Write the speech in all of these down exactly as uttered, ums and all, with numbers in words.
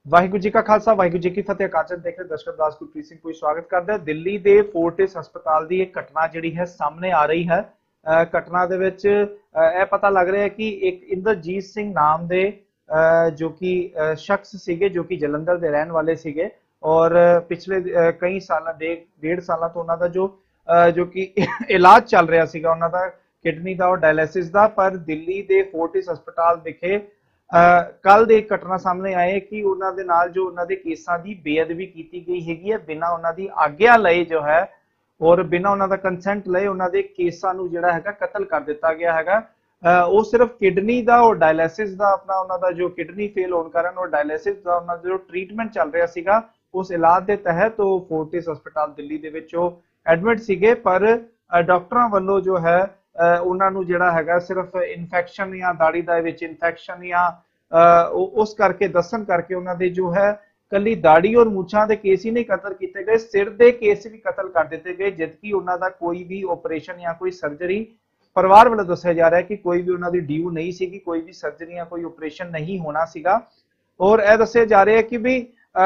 ਵਾਹਿਗੁਰੂ जी का खालसा वाहिगुरू जी की फतेह। अकाल चैनल देख रहे दर्शक दास गुरप्रीत ਸਿੰਘ ਕੋਈ ਸਵਾਗਤ ਕਰਦਾ ਹੈ। ਦਿੱਲੀ ਦੇ ਫੋਰਟਿਸ ਹਸਪਤਾਲ ਦੀ ਇੱਕ ਘਟਨਾ ਜਿਹੜੀ ਹੈ ਸਾਹਮਣੇ ਆ ਰਹੀ ਹੈ। ਘਟਨਾ ਦੇ ਵਿੱਚ ਇਹ ਪਤਾ ਲੱਗ ਰਿਹਾ ਹੈ ਕਿ ਇੱਕ ਇੰਦਰਜੀਤ ਸਿੰਘ ਨਾਮ ਦੇ ਜੋ ਕਿ ਸ਼ਖਸ ਸੀਗੇ ਜੋ ਕਿ ਜਲੰਧਰ ਦੇ ਰਹਿਣ ਵਾਲੇ ਸੀਗੇ ਔਰ ਪਿਛਲੇ ਕਈ ਸਾਲਾਂ ਦੇ ਡੇਢ ਸਾਲਾਂ ਤੋਂ ਉਹਨਾਂ ਦਾ ਜੋ ਜੋ ਕਿ ਇਲਾਜ ਚੱਲ ਰਿਹਾ ਸੀਗਾ ਉਹਨਾਂ ਦਾ ਕਿਡਨੀ ਦਾ ਔਰ ਡਾਇਲਿਸਿਸ ਦਾ। ਪਰ ਦਿੱਲੀ ਦੇ ਫੋਰਟਿਸ ਹਸਪਤਾਲ ਵਿਖੇ ਕੱਲ ਦੇ ਘਟਨਾ ਸਾਹਮਣੇ ਆਏ ਕਿ ਉਹਨਾਂ ਦੇ ਨਾਲ ਜੋ ਉਹਨਾਂ ਦੇ ਕੇਸਾਂ ਦੀ ਬੇਅਦਬੀ ਕੀਤੀ ਗਈ ਹੈਗੀ ਹੈ ਬਿਨਾਂ ਉਹਨਾਂ ਦੀ ਆਗਿਆ ਲਏ ਜੋ ਹੈ ਔਰ ਬਿਨਾਂ ਉਹਨਾਂ ਦਾ ਕੰਸੈਂਟ ਲਏ ਉਹਨਾਂ ਦੇ ਕੇਸਾਂ ਨੂੰ ਜਿਹੜਾ ਹੈਗਾ ਕਤਲ ਕਰ ਦਿੱਤਾ ਗਿਆ ਹੈਗਾ। ਉਹ ਸਿਰਫ ਕਿਡਨੀ ਦਾ ਔਰ ਡਾਇਲਿਸਿਸ ਦਾ ਆਪਣਾ ਉਹਨਾਂ ਦਾ ਜੋ ਕਿਡਨੀ ਫੇਲ ਹੋਣ ਕਾਰਨ ਔਰ ਡਾਇਲਿਸਿਸ ਦਾ ਉਹਨਾਂ ਦਾ ਜੋ ਟ੍ਰੀਟਮੈਂਟ ਚੱਲ ਰਿਹਾ ਸੀਗਾ ਉਸ ਇਲਾਜ ਦੇ ਤਹਿਤ ਉਹ ਫੋਰਟਿਸ ਹਸਪਤਾਲ ਦਿੱਲੀ ਦੇ ਵਿੱਚ ਉਹ ਐਡਮਿਟ ਸੀਗੇ। ਪਰ ਡਾਕਟਰਾਂ ਵੱਲੋਂ ਜੋ ਹੈ ਉਹਨਾਂ ਨੂੰ ਜਿਹੜਾ ਹੈਗਾ ਸਿਰਫ ਇਨਫੈਕਸ਼ਨ ਜਾਂ ਦਾੜੀ ਦੇ ਵਿੱਚ ਇਨਫੈਕਸ਼ਨ ਜਾਂ ਉਸ ਕਰਕੇ ਦੱਸਣ ਕਰਕੇ ਉਹਨਾਂ ਦੇ ਜੋ ਹੈ ਕੱਲੀ ਦਾੜੀ ਔਰ ਮੁੱਛਾਂ ਦੇ ਕੇਸ ਹੀ ਨਹੀਂ ਕਤਲ ਕੀਤੇ ਗਏ, ਸਿਰ ਦੇ ਕੇਸ ਵੀ ਕਤਲ ਕਰ ਦਿੱਤੇ ਗਏ, ਜਦਕਿ ਉਹਨਾਂ ਦਾ ਕੋਈ ਵੀ ਆਪਰੇਸ਼ਨ ਜਾਂ ਕੋਈ ਸਰਜਰੀ ਪਰਿਵਾਰ ਵੱਲੋਂ ਦੱਸਿਆ ਜਾ ਰਿਹਾ ਹੈ ਕਿ ਕੋਈ ਵੀ ਉਹਨਾਂ ਦੀ ਡਿਊ ਨਹੀਂ ਸੀਗੀ, ਕੋਈ ਵੀ ਸਰਜਰੀ ਜਾਂ ਕੋਈ ਆਪਰੇਸ਼ਨ ਨਹੀਂ ਹੋਣਾ ਸੀਗਾ। ਔਰ ਇਹ ਦੱਸਿਆ ਜਾ ਰਿਹਾ ਹੈ ਕਿ ਵੀ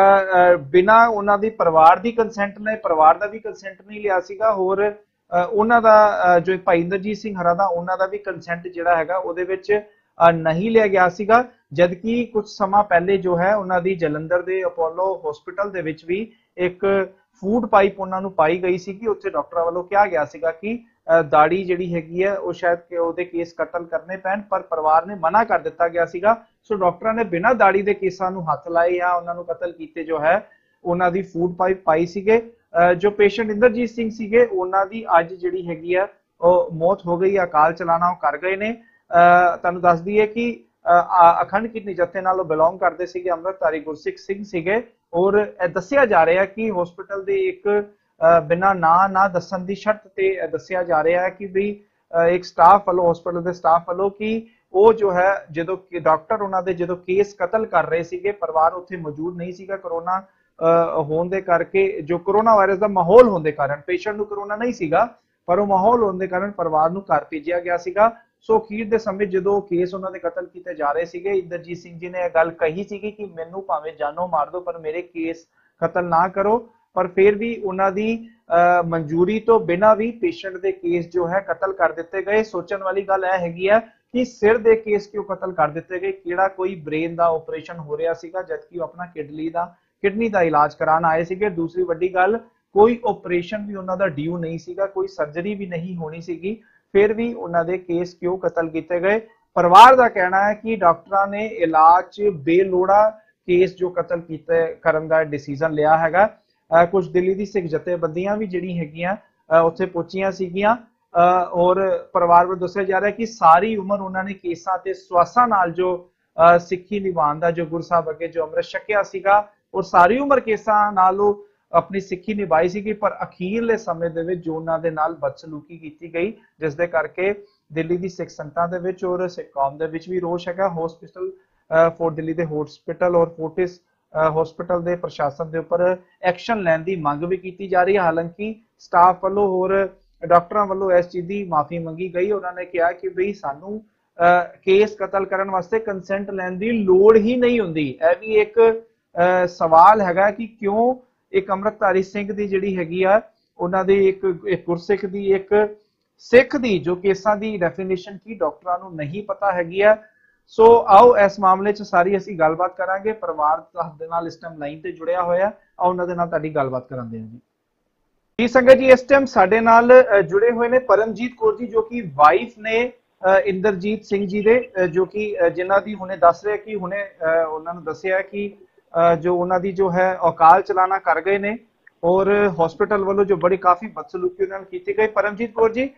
ਬਿਨਾਂ ਉਹਨਾਂ ਦੀ ਪਰਿਵਾਰ ਦੀ ਕੰਸੈਂਟ ਲਏ, ਪਰਿਵਾਰ ਦਾ ਵੀ ਕੰਸੈਂਟ ਨਹੀਂ ਲਿਆ ਸੀਗਾ ਹੋਰ ਉਹਨਾਂ ਦਾ ਜੋ ਭਾਈ ਇੰਦਰਜੀਤ ਸਿੰਘ ਹਰਾ ਦਾ ਉਹਨਾਂ ਦਾ ਵੀ ਕੰਸੈਂਟ ਜਿਹੜਾ ਹੈਗਾ ਉਹਦੇ ਵਿੱਚ ਨਹੀਂ ਲਿਆ ਗਿਆ ਸੀਗਾ। ਜਦਕਿ ਕੁਝ ਸਮਾਂ ਪਹਿਲੇ ਜੋ ਹੈ ਉਹਨਾਂ ਦੀ ਜਲੰਧਰ ਦੇ ਅਪੋਲੋ ਹਸਪੀਟਲ ਦੇ ਵਿੱਚ ਵੀ ਇੱਕ ਫੂਡ ਪਾਈਪ ਉਹਨਾਂ ਨੂੰ ਪਾਈ ਗਈ ਸੀ ਕਿ ਉੱਥੇ ਡਾਕਟਰਾਂ ਵੱਲੋਂ ਕਿਹਾ ਗਿਆ ਸੀਗਾ ਕਿ ਦਾੜੀ ਜਿਹੜੀ ਹੈਗੀ ਹੈ ਉਹ ਸ਼ਾਇਦ ਕਿ ਉਹਦੇ ਕੇਸ ਕਤਲ ਕਰਨੇ ਪੈਣ, ਪਰ ਪਰਿਵਾਰ ਨੇ ਮਨਾ ਕਰ ਦਿੱਤਾ ਗਿਆ ਸੀਗਾ। ਸੋ ਡਾਕਟਰਾਂ ਨੇ ਬਿਨਾਂ ਦਾੜੀ ਦੇ ਕੇਸਾਂ ਨੂੰ ਹੱਥ ਲਾਏ ਜਾਂ ਉਹਨਾਂ ਨੂੰ ਕਤਲ ਕੀਤੇ ਜੋ ਹੈ ਉਹਨਾਂ ਦੀ ਫੂਡ ਪਾਈਪ ਪਾਈ ਸੀਗੇ। ਜੋ ਪੇਸ਼ੈਂਟ ਇੰਦਰਜੀਤ ਸਿੰਘ ਸੀਗੇ ਉਹਨਾਂ ਦੀ ਅੱਜ ਜਿਹੜੀ ਹੈਗੀ ਆ ਉਹ ਮੌਤ ਹੋ ਗਈ, ਅਕਾਲ ਚਲਾਣਾ ਉਹ ਕਰ ਗਏ ਨੇ। ਤੁਹਾਨੂੰ ਦੱਸ ਦਈਏ ਕਿ ਅਖੰਡ ਕੀਰਤਨੀ ਜਥੇ ਨਾਲ ਉਹ ਬਿਲੋਂਗ ਕਰਦੇ ਸੀਗੇ, ਅੰਮ੍ਰਿਤਧਾਰੀ ਗੁਰਸਿੱਖ ਸਿੰਘ ਸੀਗੇ ਔਰ ਇਹ ਦੱਸਿਆ ਜਾ ਰਿਹਾ ਕਿ ਹਸਪੀਟਲ ਦੇ ਇੱਕ ਬਿਨਾਂ ਨਾਂ ਨਾ ਦੱਸਣ ਦੀ ਸ਼ਰਤ ਤੇ ਦੱਸਿਆ ਜਾ ਰਿਹਾ ਹੈ ਕਿ ਵੀ ਇੱਕ ਸਟਾਫ ਵੱਲੋਂ ਹਸਪੀਟਲ ਦੇ ਸਟਾਫ ਵੱਲੋਂ ਕਿ ਉਹ ਜੋ ਹੈ ਜਦੋਂ ਡਾਕਟਰ ਉਹਨਾਂ ਦੇ ਜਦੋਂ ਕੇਸ ਕਤਲ ਕਰ ਰਹੇ ਸੀਗੇ ਪਰਿਵਾਰ ਉੱਥੇ ਮੌਜੂਦ ਨਹੀਂ ਸੀਗਾ ਕਰੋਨਾ ਹੋਣ ਦੇ ਕਰਕੇ, ਜੋ ਕਰੋਨਾ ਵਾਇਰਸ ਦਾ ਮਾਹੌਲ ਹੋਣ ਦੇ ਕਾਰਨ ਪੇਸ਼ੈਂਟ ਨੂੰ ਕਰੋਨਾ ਨਹੀਂ ਸੀਗਾ ਪਰ ਉਹ ਮਾਹੌਲ ਹੋਣ ਦੇ ਕਾਰਨ ਪਰਿਵਾਰ ਨੂੰ ਘਰ ਭੇਜਿਆ ਗਿਆ ਸੀਗਾ। ਸੋ ਅਖੀਰ ਦੇ ਸਮੇਂ ਜਦੋਂ ਕੇਸ ਉਹਨਾਂ ਦੇ ਕਤਲ ਕੀਤੇ ਜਾ ਰਹੇ ਸੀਗੇ ਇੰਦਰਜੀਤ ਸਿੰਘ ਜੀ ਨੇ ਇਹ ਗੱਲ ਕਹੀ ਸੀਗੀ ਕਿ ਮੈਨੂੰ ਭਾਵੇਂ ਜਾਨੋਂ ਮਾਰ ਦਿਓ ਪਰ ਮੇਰੇ ਕੇਸ ਕਤਲ ਨਾ ਕਰੋ, ਪਰ ਫਿਰ ਵੀ ਉਹਨਾਂ ਦੀ ਮਨਜ਼ੂਰੀ ਤੋਂ ਬਿਨਾਂ ਵੀ ਪੇਸ਼ੈਂਟ ਦੇ ਕੇਸ ਜੋ ਹੈ ਕਤਲ ਕਰ ਦਿੱਤੇ ਗਏ। ਸੋਚਣ ਵਾਲੀ ਗੱਲ ਇਹ ਹੈਗੀ ਹੈ ਕਿ ਸਿਰ ਦੇ ਕੇਸ ਕਿਉਂ ਕਤਲ ਕਰ ਦਿੱਤੇ ਗਏ, ਕਿਹੜਾ ਕੋਈ ਬ੍ਰੇਨ ਦਾ ਆਪਰੇਸ਼ਨ ਹੋ ਰਿਹਾ ਸੀਗਾ ਜਦਕਿ ਉਹ ਆਪਣਾ ਕਿਡਨੀ ਦਾ ਕਿਡਨੀ ਦਾ ਇਲਾਜ ਕਰਾਉਣ ਆਏ ਸੀਗੇ। ਦੂਸਰੀ ਵੱਡੀ ਗੱਲ ਕੋਈ ਆਪਰੇਸ਼ਨ ਵੀ ਉਹਨਾਂ ਦਾ ਡਿਊ ਨਹੀਂ ਸੀਗਾ, ਕੋਈ ਸਰਜਰੀ ਵੀ ਨਹੀਂ ਹੋਣੀ ਸੀਗੀ, ਫਿਰ ਵੀ ਉਹਨਾਂ ਦੇ ਕੇਸ ਕਿਉਂ ਕਤਲ ਕੀਤੇ ਗਏ। ਪਰਿਵਾਰ ਦਾ ਕਹਿਣਾ ਹੈ ਕਿ ਡਾਕਟਰਾਂ ਨੇ ਇਲਾਜ 'ਚ ਬੇਲੋੜਾ ਕੇਸ ਜੋ ਕਤਲ ਕੀਤੇ ਕਰਨ ਦਾ ਡਿਸੀਜਨ ਲਿਆ ਹੈਗਾ। ਕੁਝ ਦਿੱਲੀ ਦੀ ਸਿੱਖ ਜਥੇਬੰਦੀਆਂ ਵੀ ਜਿਹੜੀ ਹੈਗੀਆਂ ਉੱਥੇ ਪਹੁੰਚੀਆਂ ਸੀਗੀਆਂ ਔਰ ਪਰਿਵਾਰ ਵੱਲੋਂ ਦੱਸਿਆ ਜਾ ਰਿਹਾ ਕਿ ਸਾਰੀ ਉਮਰ ਉਹਨਾਂ ਨੇ ਕੇਸਾਂ ਤੇ ਸਵਾਸਾਂ ਨਾਲ ਜੋ ਸਿੱਖੀ ਨਿਭਾਉਣ ਦਾ ਜੋ ਗੁਰੂ ਸਾਹਿਬ ਅੱਗੇ ਜੋ ਅੰਮ੍ਰਿਤ ਛਕਿਆ ਸੀਗਾ ਔਰ ਸਾਰੀ ਉਮਰ ਕੇਸਾਂ ਨਾਲ ਉਹ ਆਪਣੀ ਸਿੱਖੀ ਨਿਭਾਈ ਸੀਗੀ, ਪਰ ਅਖੀਰਲੇ ਸਮੇਂ ਦੇ ਵਿੱਚ ਜੋ ਉਹਨਾਂ ਦੇ ਨਾਲ ਬਦਸਲੂਕੀ ਕੀਤੀ ਗਈ ਜਿਸ ਦੇ ਕਰਕੇ ਦਿੱਲੀ ਦੀ ਸਿੱਖ ਸੰਗਤਾਂ ਦੇ ਵਿੱਚ ਔਰ ਸਿੱਖ ਕੌਮ ਦੇ ਵਿੱਚ ਵੀ ਰੋਸ਼ ਹੈਗਾ। ਹਸਪੀਟਲ ਫੋਰ ਦਿੱਲੀ ਦੇ ਹਸਪੀਟਲ ਔਰ ਫੋਰਟਿਸ ਹਸਪੀਟਲ ਦੇ ਪ੍ਰਸ਼ਾਸਨ ਦੇ ਉੱਪਰ ਐਕਸ਼ਨ ਲੈਣ ਦੀ ਮੰਗ ਵੀ ਕੀਤੀ ਜਾ ਰਹੀ ਹੈ। ਹਾਲਾਂਕਿ ਸਟਾਫ ਵੱਲੋਂ ਹੋਰ ਡਾਕਟਰਾਂ ਵੱਲੋਂ ਇਸ ਚੀਜ਼ ਦੀ ਮਾਫੀ ਮੰਗੀ ਗਈ। ਉਹਨਾਂ ਨੇ ਕਿਹਾ ਕਿ ਬਈ ਸਾਨੂੰ ਕੇਸ ਕਤਲ ਕਰਨ ਵਾਸਤੇ ਕੰਸੈਂਟ ਲੈਣ ਦੀ ਲੋੜ ਹੀ ਨਹੀਂ ਹੁੰਦੀ। ਇਹ ਵੀ ਇੱਕ ਸਵਾਲ ਹੈਗਾ ਕਿ ਕਿਉਂ ਇੱਕ ਅੰਮ੍ਰਿਤਧਾਰੀ ਸਿੰਘ ਦੀ ਜਿਹੜੀ ਹੈਗੀ ਆ ਉਹਨਾਂ ਦੀ ਇੱਕ ਗੁਰਸਿੱਖ ਦੀ ਇੱਕ ਸਿੱਖ ਦੀ ਜੋ ਕੇਸਾਂ ਦੀ ਡੈਫੀਨੇਸ਼ਨ ਕੀ ਡਾਕਟਰਾਂ ਨੂੰ ਨਹੀਂ ਪਤਾ ਹੈਗੀ ਆ। ਸੋ ਆਓ ਇਸ ਮਾਮਲੇ 'ਚ ਸਾਰੀ ਅਸੀਂ ਗੱਲਬਾਤ ਕਰਾਂਗੇ। ਪਰਿਵਾਰ ਦੇ ਨਾਲ ਇਸ ਟਾਈਮ ਲਾਈਨ ਤੇ ਜੁੜਿਆ ਹੋਇਆ, ਆਓ ਉਹਨਾਂ ਦੇ ਨਾਲ ਤੁਹਾਡੀ ਗੱਲਬਾਤ ਕਰਾਂਦੇ ਹਾਂ ਜੀ। ਜੀ ਸੰਗਤ ਜੀ, ਇਸ ਟਾਈਮ ਸਾਡੇ ਨਾਲ ਜੁੜੇ ਹੋਏ ਨੇ ਪਰਮਜੀਤ ਕੌਰ ਜੀ ਜੋ ਕਿ ਵਾਈਫ ਨੇ ਇੰਦਰਜੀਤ ਸਿੰਘ ਜੀ ਦੇ, ਜੋ ਕਿ ਜਿਨ੍ਹਾਂ ਦੀ ਹੁਣੇ ਦੱਸ ਰਿਹਾ ਕਿ ਹੁਣੇ ਉਹਨਾਂ ਨੂੰ ਦੱਸਿਆ ਕਿ ਜੋ ਉਹਨਾਂ ਦੀ ਜੋ ਹੈ ਅਕਾਲ ਚਲਾਣਾ ਕਰ ਗਏ ਨੇ ਔਰ ਹਸਪੀਟਲ ਵੱਲੋਂ ਜੋ ਬੜੀ ਕਾਫੀ ਬਦਸਲੂਕੀ ਉਹਨਾਂ ਨਾਲ ਕੀਤੀ ਗਈ। ਪਰਮਜੀਤ ਕੌਰ ਜੀ,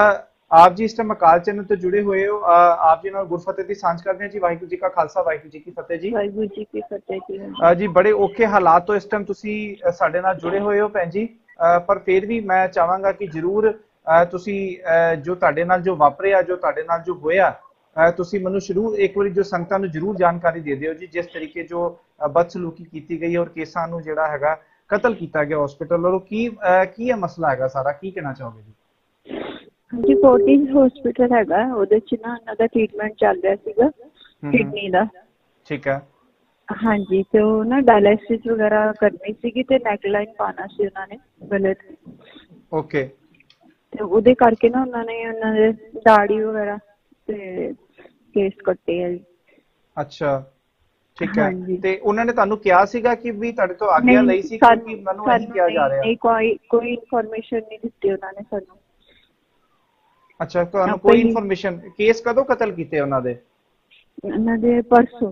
ਆਪ ਜੀ ਇਸ ਟਾਈਮ ਅਕਾਲ ਚੈਨਲ ਤੋਂ ਜੁੜੇ ਹੋਏ ਹੋ, ਆਪ ਜੀ ਨਾਲ ਗੁਰਫਤਿਹ ਦੀ ਸਾਂਝ ਕਰਦੇ ਹਾਂ ਜੀ। ਵਾਹਿਗੁਰੂ ਜੀ ਕਾ ਖਾਲਸਾ ਵਾਹਿਗੁਰੂ ਜੀ ਕੀ ਫਤਿਹ ਜੀ। ਵਾਹਿਗੁਰੂ ਜੀ ਕੀ ਫਤਿਹ ਜੀ। ਜੀ ਬੜੇ ਔਖੇ ਹਾਲਾਤ ਤੋਂ ਇਸ ਟਾਈਮ ਤੁਸੀਂ ਸਾਡੇ ਨਾਲ ਜੁੜੇ ਹੋਏ ਹੋ ਭੈਣ ਜੀ, ਪਰ ਫਿਰ ਵੀ ਮੈਂ ਚਾਹਾਂਗਾ ਕਿ ਜ਼ਰੂਰ ਤੁਸੀਂ ਜੋ ਤੁਹਾਡੇ ਨਾਲ ਜੋ ਵਾਪਰਿਆ, ਜੋ ਤੁਹਾਡੇ ਨਾਲ ਜੋ ਹੋਇਆ, ਤੁਸੀਂ ਮੈਨੂੰ ਸ਼ੁਰੂ ਇੱਕ ਵਾਰੀ ਜੋ ਸੰਗਤਾਂ ਨੂੰ ਜ਼ਰੂਰ ਜਾਣਕਾਰੀ ਦੇ ਦਿਓ ਜੀ, ਜਿਸ ਤਰੀਕੇ ਜੋ ਬਦਸਲੂਕੀ ਕੀਤੀ ਗਈ ਔਰ ਕੇਸਾਂ ਨੂੰ ਜਿਹੜਾ ਹੈਗਾ ਕਤਲ ਕੀਤਾ ਗਿਆ ਹਸਪੀਟਲ ਵੱਲੋਂ, ਕੀ ਕੀ ਇਹ ਮਸਲਾ ਹੈਗਾ ਸਾਰਾ, ਕੀ ਕਹਿਣਾ ਚਾਹੋਗੇ ਜੀ? ਹਾਂਜੀ, ਫੋਰਟਿਸ ਹਸਪੀਟਲ ਹੈਗਾ, ਉਹਦੇ 'ਚ ਨਾ ਉਹਨਾਂ ਦਾ ਟ੍ਰੀਟਮੈਂਟ ਚੱਲ ਰਿਹਾ ਸੀਗਾ ਕਿਡਨੀ ਦਾ। ਠੀਕ ਹੈ। हाँ जी, ਤੇ ਉਹ ਨਾ ਡਾਇਲਿਸਿਸ ਵਗੈਰਾ ਕਰਨੀ ਸੀਗੀ ਤੇ ਨੈਕਲਾਈਨ ਪਾਣਾ ਸੀ ਉਹਨਾਂ ਨੇ ਗਲੇ ਤੇ। ਓਕੇ। ਤੇ ਉਹਦੇ ਕਰਕੇ ਨਾ ਉਹਨਾਂ ਨੇ ਉਹਨਾਂ ਦੇ ਦਾੜੀ ਵਗੈਰਾ ਤੇ ਕੇਸ ਕੱਟੇ ਆ ਜੀ। ਅੱਛਾ, ਠੀਕ ਹੈ। ਹਾਂਜੀ। ਤੇ ਉਹਨਾਂ ਨੇ ਤੁਹਾਨੂੰ ਕਿਹਾ ਸੀਗਾ ਕਿ ਵੀ ਤੁਹਾਡੇ ਤੋਂ ਆਗਿਆ ਨਹੀਂ ਲਈ ਸੀ, ਕਿਉਂਕਿ ਸਾਨੂੰ ਮੈਨੂੰ ਇਹੀ ਸਾਨੂੰ ਕਿਹਾ ਨਹੀਂ ਜਾ ਰਿਹਾ। ਨਹੀਂ ਕੋਈ ਕੋਈ ਇਨਫੋਰਮੇਸ਼ਨ ਨਹੀਂ ਦਿੱਤੀ ਉਹਨਾਂ ਨੇ ਸਾਨੂੰ। ਅੱਛਾ, ਤੁਹਾਨੂੰ ਆਪਾਂ ਕੋਈ ਹੀ ਇਨਫੋਰਮੇਸ਼ਨ। ਕੇਸ ਕਦੋਂ ਕਤਲ ਕੀਤੇ ਉਹਨਾਂ ਦੇ? ਉਹਨਾਂ ਦੇ ਪਰਸੋਂ।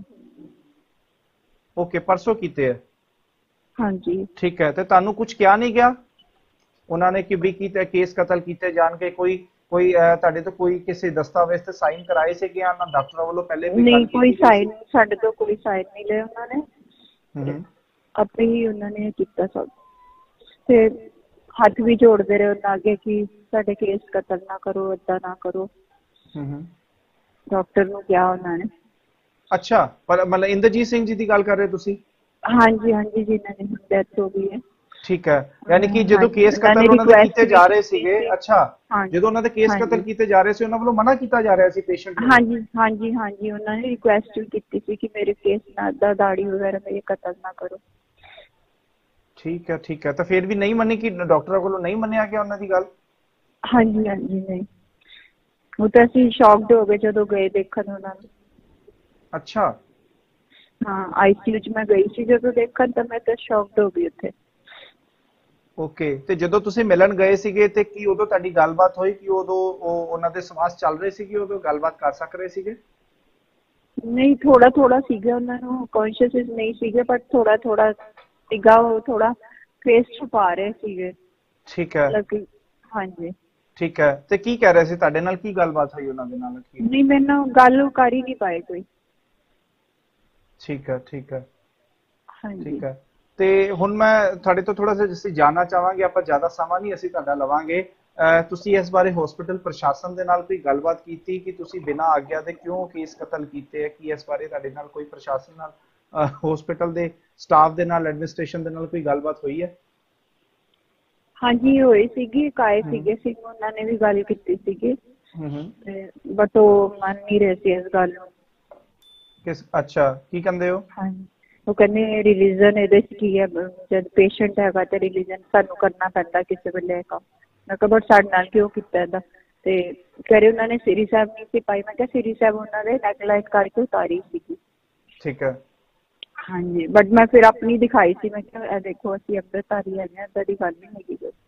ਓਕੇ, ਪਰਸੋਂ ਕੀਤੇ ਹੈ। ਹਾਂਜੀ। ਠੀਕ ਹੈ। ਤੇ ਤੁਹਾਨੂੰ ਕੁਝ ਕਿਹਾ ਨਹੀਂ ਗਿਆ ਉਹਨਾਂ ਨੇ ਕਿ ਵੀ ਕੀਤੇ ਕੇਸ ਕਤਲ ਕੀਤੇ ਜਾਣ ਕੇ? ਕੋਈ ਕੋਈ ਤੁਹਾਡੇ ਤੋਂ ਕੋਈ ਕਿਸੇ ਦਸਤਾਵੇਜ਼ ਤੇ ਸਾਈਨ ਕਰਾਏ ਸੀਗੇ ਜਾਂ ਡਾਕਟਰਾਂ ਵੱਲੋਂ ਪਹਿਲੇ ਕੋਈ ਗੱਲ ਨਹੀਂ ਕੋਈ ਕੀਤੀ ਗਈ ਸੀ? ਸਾਈਨ ਸਾਡੇ ਤੋਂ ਕੋਈ ਸਾਈਨ ਨਹੀਂ ਲਏ ਉਹਨਾਂ ਨੇ। ਹੂੰ। ਆਪੇ ਹੀ ਉਹਨਾਂ ਨੇ ਕੀਤਾ ਸਭ। ਤੇ ਹੱਥ ਵੀ ਜੋੜਦੇ ਰਹੇ ਉਹਨਾਂ ਅੱਗੇ ਕਿ ਸਾਡੇ ਕੇਸ ਕਤਲ ਨਾ ਕਰੋ, ਏਦਾਂ ਨਾ ਕਰੋ। ਹੂੰ ਹੂੰ। ਡਾਕਟਰ ਨੂੰ ਕਿਹਾ ਉਹਨਾਂ ਨੇ। ਅੱਛਾ, ਪਰ ਮਤਲਬ ਇੰਦਰਜੀਤ ਸਿੰਘ ਜੀ ਦੀ ਗੱਲ ਕਰ ਰਹੇ ਹੋ ਤੁਸੀਂ? ਹਾਂਜੀ ਹਾਂਜੀ, ਜਿਨ੍ਹਾਂ ਦੀ ਡੈਥ ਹੋ ਗਈ ਹੈ। ਠੀਕ ਹੈ। ਯਾਨੀ ਕਿ ਜਦੋਂ ਹਾਂਜੀ, ਕੇਸ ਉਹਨਾਂ ਨੇ ਕਤਲ ਉਹਨਾਂ ਦੇ ਰਿਕੁਐਸਟ ਕੀਤੇ ਵੀ ਜਾ ਰਹੇ ਕੀਤੀ ਸੀਗੇ, ਸੀ। ਅੱਛਾ, ਹਾਂਜੀ ਜਦੋਂ ਉਹਨਾਂ ਦੇ ਕੇਸ ਕਤਲ ਹਾਂਜੀ ਕੀਤੇ ਜਾ ਰਹੇ ਸੀ ਉਹਨਾਂ ਵੱਲੋਂ ਮਨਾ ਕੀਤਾ ਜਾ ਰਿਹਾ ਸੀ ਪੇਸ਼ੈਂਟ ਵੱਲੋਂ? ਹਾਂਜੀ ਹਾਂਜੀ ਹਾਂਜੀ, ਉਹਨਾਂ ਨੇ ਰਿਕੁਐਸਟ ਵੀ ਕੀਤੀ ਸੀ ਕਿ ਮੇਰੇ ਕੇਸ ਨਾਲ ਦਾ ਦਾੜੀ ਵਗੈਰਾ ਮੇਰੇ ਕਤਲ ਨਾ ਕਰੋ। ਠੀਕ ਹੈ, ਠੀਕ ਹੈ। ਤਾਂ ਫਿਰ ਵੀ ਨਹੀਂ ਮੰਨੀ ਕਿ ਡਾਕਟਰਾਂ ਕੋਲੋਂ ਨਹੀਂ ਮੰਨਿਆ ਗਿਆ ਉਹਨਾਂ ਦੀ ਗੱਲ? ਹਾਂਜੀ ਹਾਂਜੀ, ਨਹੀਂ। ਉਹ ਤਾਂ ਅਸੀਂ ਸ਼ੌਕਡ ਹੋ ਗਏ ਜਦੋਂ ਗਏ ਦੇਖਣ ਉਹਨਾਂ ਨੂੰ। ਅੱਛਾ। ਹਾਂ, ਆਈਸੀਯੂ ਚ ਮੈਂ ਗਈ ਸੀ ਜਦੋਂ ਦੇਖਣ, ਤਾਂ ਮੈਂ ਤਾਂ ਸ਼ੌਕਡ ਹੋ ਗਈ ਉੱਥੇ। ਓਕੇ। ਤੇ ਜਦੋਂ ਤੁਸੀਂ ਮਿਲਣ ਗਏ ਸੀਗੇ ਤੇ ਕੀ ਉਦੋਂ ਤੁਹਾਡੀ ਗੱਲਬਾਤ ਹੋਈ ਕਿ ਉਦੋਂ ਉਹ ਉਹਨਾਂ ਦੇ ਸਵਾਸ ਚੱਲ ਰਹੇ ਸੀਗੇ, ਉਦੋਂ ਗੱਲਬਾਤ ਕਰ ਸਕ ਰਹੇ ਸੀਗੇ? ਨਹੀਂ, ਥੋੜਾ ਥੋੜਾ ਸੀਗਾ, ਉਹਨਾਂ ਨੂੰ ਕੌਨਸ਼ੀਅਸ ਨਹੀਂ ਸੀਗੇ, ਬਟ ਥੋੜਾ ਥੋੜਾ ਸੀਗਾ। ਉਹ ਥੋੜਾ ਫੇਸ ਛੁਪਾ ਰਹੇ ਸੀਗੇ। ਠੀਕ ਹੈ। ਮਤਲਬ ਕਿ ਹਾਂਜੀ। ਠੀਕ ਹੈ। ਤੇ ਕੀ ਕਹਿ ਰਹੇ ਸੀ ਤੁਹਾਡੇ ਨਾਲ? ਕੀ ਗੱਲਬਾਤ ਹੋਈ ਉਹਨਾਂ ਦੇ ਨਾਲ? ਕੀ? ਨਹੀਂ, ਮੈਨੂੰ ਗੱਲ ਕਰ ਹੀ ਨਹੀਂ ਪਾਏ ਕੋਈ। ਠੀਕ ਹੈ, ਠੀਕ ਹੈ, ਹਾਂਜੀ। ਠੀਕ ਹੈ। ਤੇ ਹੁਣ ਮੈਂ ਤੁਹਾਡੇ ਤੋਂ ਥੋੜਾ ਜਿਹਾ ਅਸੀਂ ਜਾਨਣਾ ਚਾਹਾਂਗੇ, ਆਪਾਂ ਜ਼ਿਆਦਾ ਸਮਾਂ ਨਹੀਂ ਅਸੀਂ ਤੁਹਾਡਾ ਲਵਾਂਗੇ। ਅਹ ਤੁਸੀਂ ਇਸ ਬਾਰੇ ਹਸਪੀਟਲ ਪ੍ਰਸ਼ਾਸਨ ਦੇ ਨਾਲ ਕੋਈ ਗੱਲਬਾਤ ਕੀਤੀ ਕਿ ਤੁਸੀਂ ਬਿਨਾਂ ਆਗਿਆ ਦੇ ਕਿਉਂ ਕੇਸ ਕਤਲ ਕੀਤੇ ਹੈ? ਕੀ ਇਸ ਬਾਰੇ ਤੁਹਾਡੇ ਨਾਲ ਕੋਈ ਪ੍ਰਸ਼ਾਸਨ ਨਾਲ, ਹਸਪੀਟਲ ਦੇ ਸਟਾਫ ਦੇ ਨਾਲ, ਐਡਮਿਨਿਸਟ੍ਰੇਸ਼ਨ ਦੇ ਨਾਲ ਕੋਈ ਗੱਲਬਾਤ ਹੋਈ ਹੈ? ਹਾਂਜੀ, ਹੋਈ ਸੀਗੀ। ਕਾਏ ਸੀਗੇ ਸਿੰਘ, ਉਹਨਾਂ ਨੇ ਵੀ ਗੱਲ ਕੀਤੀ ਸੀਗੀ। ਹੂੰ। ਬਟ ਉਹ ਮੰਨ ਨਹੀਂ ਰਹੇ ਸੀ ਇਸ ਗੱਲ ਨੂੰ। ਕਿਸ ਅੱਛਾ, ਕੀ ਕਹਿੰਦੇ ਹੋ? ਹਾਂਜੀ, ਉਹ ਕਹਿੰਦੇ ਰਿਲੀਜਨ ਇਹਦੇ ਚ ਕੀ ਹੈ, ਜਦ ਪੇਸ਼ੈਂਟ ਹੈਗਾ ਤੇ ਰਿਲੀਜਨ ਸਾਨੂੰ ਕਰਨਾ ਪੈਂਦਾ ਕਿਸੇ ਵੇਲੇ ਕੰਮ। ਮੈਂ ਕਿਹਾ ਬਟ ਸਾਡੇ ਨਾਲ ਕਿਉਂ ਕੀਤਾ ਏਦਾਂ? ਤੇ ਕਹਿ ਰਹੇ ਉਹਨਾਂ ਨੇ ਸ੍ਰੀ ਸਾਹਿਬ ਨਹੀਂ ਸੀ ਪਾਈ। ਮੈਂ ਕਿਹਾ ਸ੍ਰੀ ਸਾਹਿਬ ਉਹਨਾਂ ਦੇ ਨੈਕਲਾਈਨ ਕਰਕੇ ਉਤਾਰੀ ਸੀਗੀ। ਠੀਕ ਹੈ। ਹਾਂਜੀ, ਬਟ ਮੈਂ ਫਿਰ ਆਪਣੀ ਦਿਖਾਈ ਸੀ। ਮੈਂ ਕਿਹਾ ਇਹ ਦੇਖੋ ਅਸੀਂ ਅੰਮ੍ਰਿਤਧਾਰੀ ਹੈਗੇ ਹਾਂ, ਏਦਾਂ ਦੀ ਗੱਲ ਨਹੀਂ ਹੈਗੀ ਕੋਈ।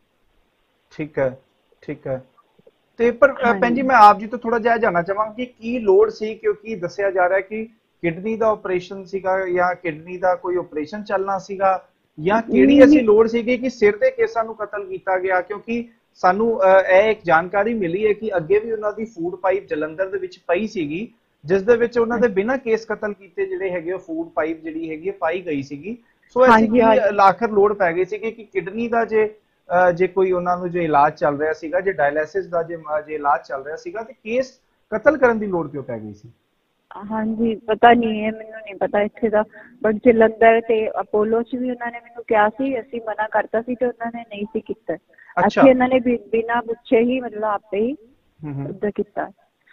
ਠੀਕ ਹੈ, ਠੀਕ ਹੈ। ਤੇ ਪਰ ਭੈਣ ਜੀ, ਹਾਂਜੀ ਮੈਂ ਆਪ ਜੀ ਤੋਂ ਥੋੜਾ ਜਿਹਾ ਜਾਣਨਾ ਚਾਹਾਂਗਾ ਕਿ ਕੀ ਲੋੜ ਸੀ, ਕਿਉਂਕਿ ਦੱਸਿਆ ਜਾ ਰਿਹਾ ਕਿ ਕਿਡਨੀ ਦਾ ਆਪਰੇਸ਼ਨ ਸੀਗਾ ਜਾਂ ਕਿਡਨੀ ਦਾ ਕੋਈ ਆਪਰੇਸ਼ਨ ਚੱਲਣਾ ਸੀਗਾ, ਜਾਂ ਕਿਹੜੀ ਨਹੀਂ ਐਸੀ ਲੋੜ ਸੀਗੀ ਕਿ ਸਿਰ ਦੇ ਕੇਸਾਂ ਨੂੰ ਕਤਲ ਕੀਤਾ ਗਿਆ? ਕਿਉਂਕਿ ਸਾਨੂੰ ਇਹ ਇੱਕ ਜਾਣਕਾਰੀ ਮਿਲੀ ਹੈ ਕਿ ਅੱਗੇ ਵੀ ਉਹਨਾਂ ਦੀ ਫੂਡ ਪਾਈਪ ਜਲੰਧਰ ਦੇ ਵਿੱਚ ਪਈ ਸੀਗੀ, ਜਿਸ ਦੇ ਵਿੱਚ ਉਹਨਾਂ ਦੇ ਬਿਨਾਂ ਕੇਸ ਕਤਲ ਕੀਤੇ ਜਿਹੜੇ ਹੈਗੇ ਉਹ ਫੂਡ ਪਾਈਪ ਜਿਹੜੀ ਹੈਗੀ ਪਾਈ ਗਈ ਸੀਗੀ। ਸੋ ਐਸੀ ਹਾਂਜੀ ਕੀ ਹਾਂਜੀ ਆਖਰ ਲੋੜ ਪੈ ਗਈ ਸੀਗੀ ਕਿ ਕਿਡਨੀ ਦਾ ਜੇ ਜੇ ਕੋਈ ਉਹਨਾਂ ਨੂੰ ਜੋ ਇਲਾਜ ਚੱਲ ਰਿਹਾ ਸੀਗਾ, ਜੇ ਡਾਇਲਿਸਿਸ ਦਾ ਜੇ ਜੇ ਇਲਾਜ ਚੱਲ ਰਿਹਾ ਸੀਗਾ, ਤੇ ਕੇਸ ਕਤਲ ਕਰਨ ਦੀ ਲੋੜ ਕਿਉਂ ਪੈ ਗਈ ਸੀ? ਹਾਂਜੀ, ਪਤਾ ਨਹੀਂ ਹੈ, ਮੈਨੂੰ ਨਹੀਂ ਪਤਾ ਇੱਥੇ ਦਾ। ਬਟ ਜਲੰਧਰ ਤੇ ਅਪੋਲੋ ਚ ਵੀ ਉਹਨਾਂ ਨੇ ਮੈਨੂੰ ਕਿਹਾ ਸੀ, ਅਸੀਂ ਮਨਾ ਕਰਤਾ ਸੀ ਤੇ ਉਹਨਾਂ ਨੇ ਨਹੀਂ ਸੀ ਕੀਤਾ। ਅੱਛਾ। ਅਸੀਂ ਇਹਨਾਂ ਨੇ ਬਿਨਾਂ ਪੁੱਛੇ ਹੀ ਮਤਲਬ ਆਪੇ ਹੀ ਏਦਾਂ ਕੀਤਾ।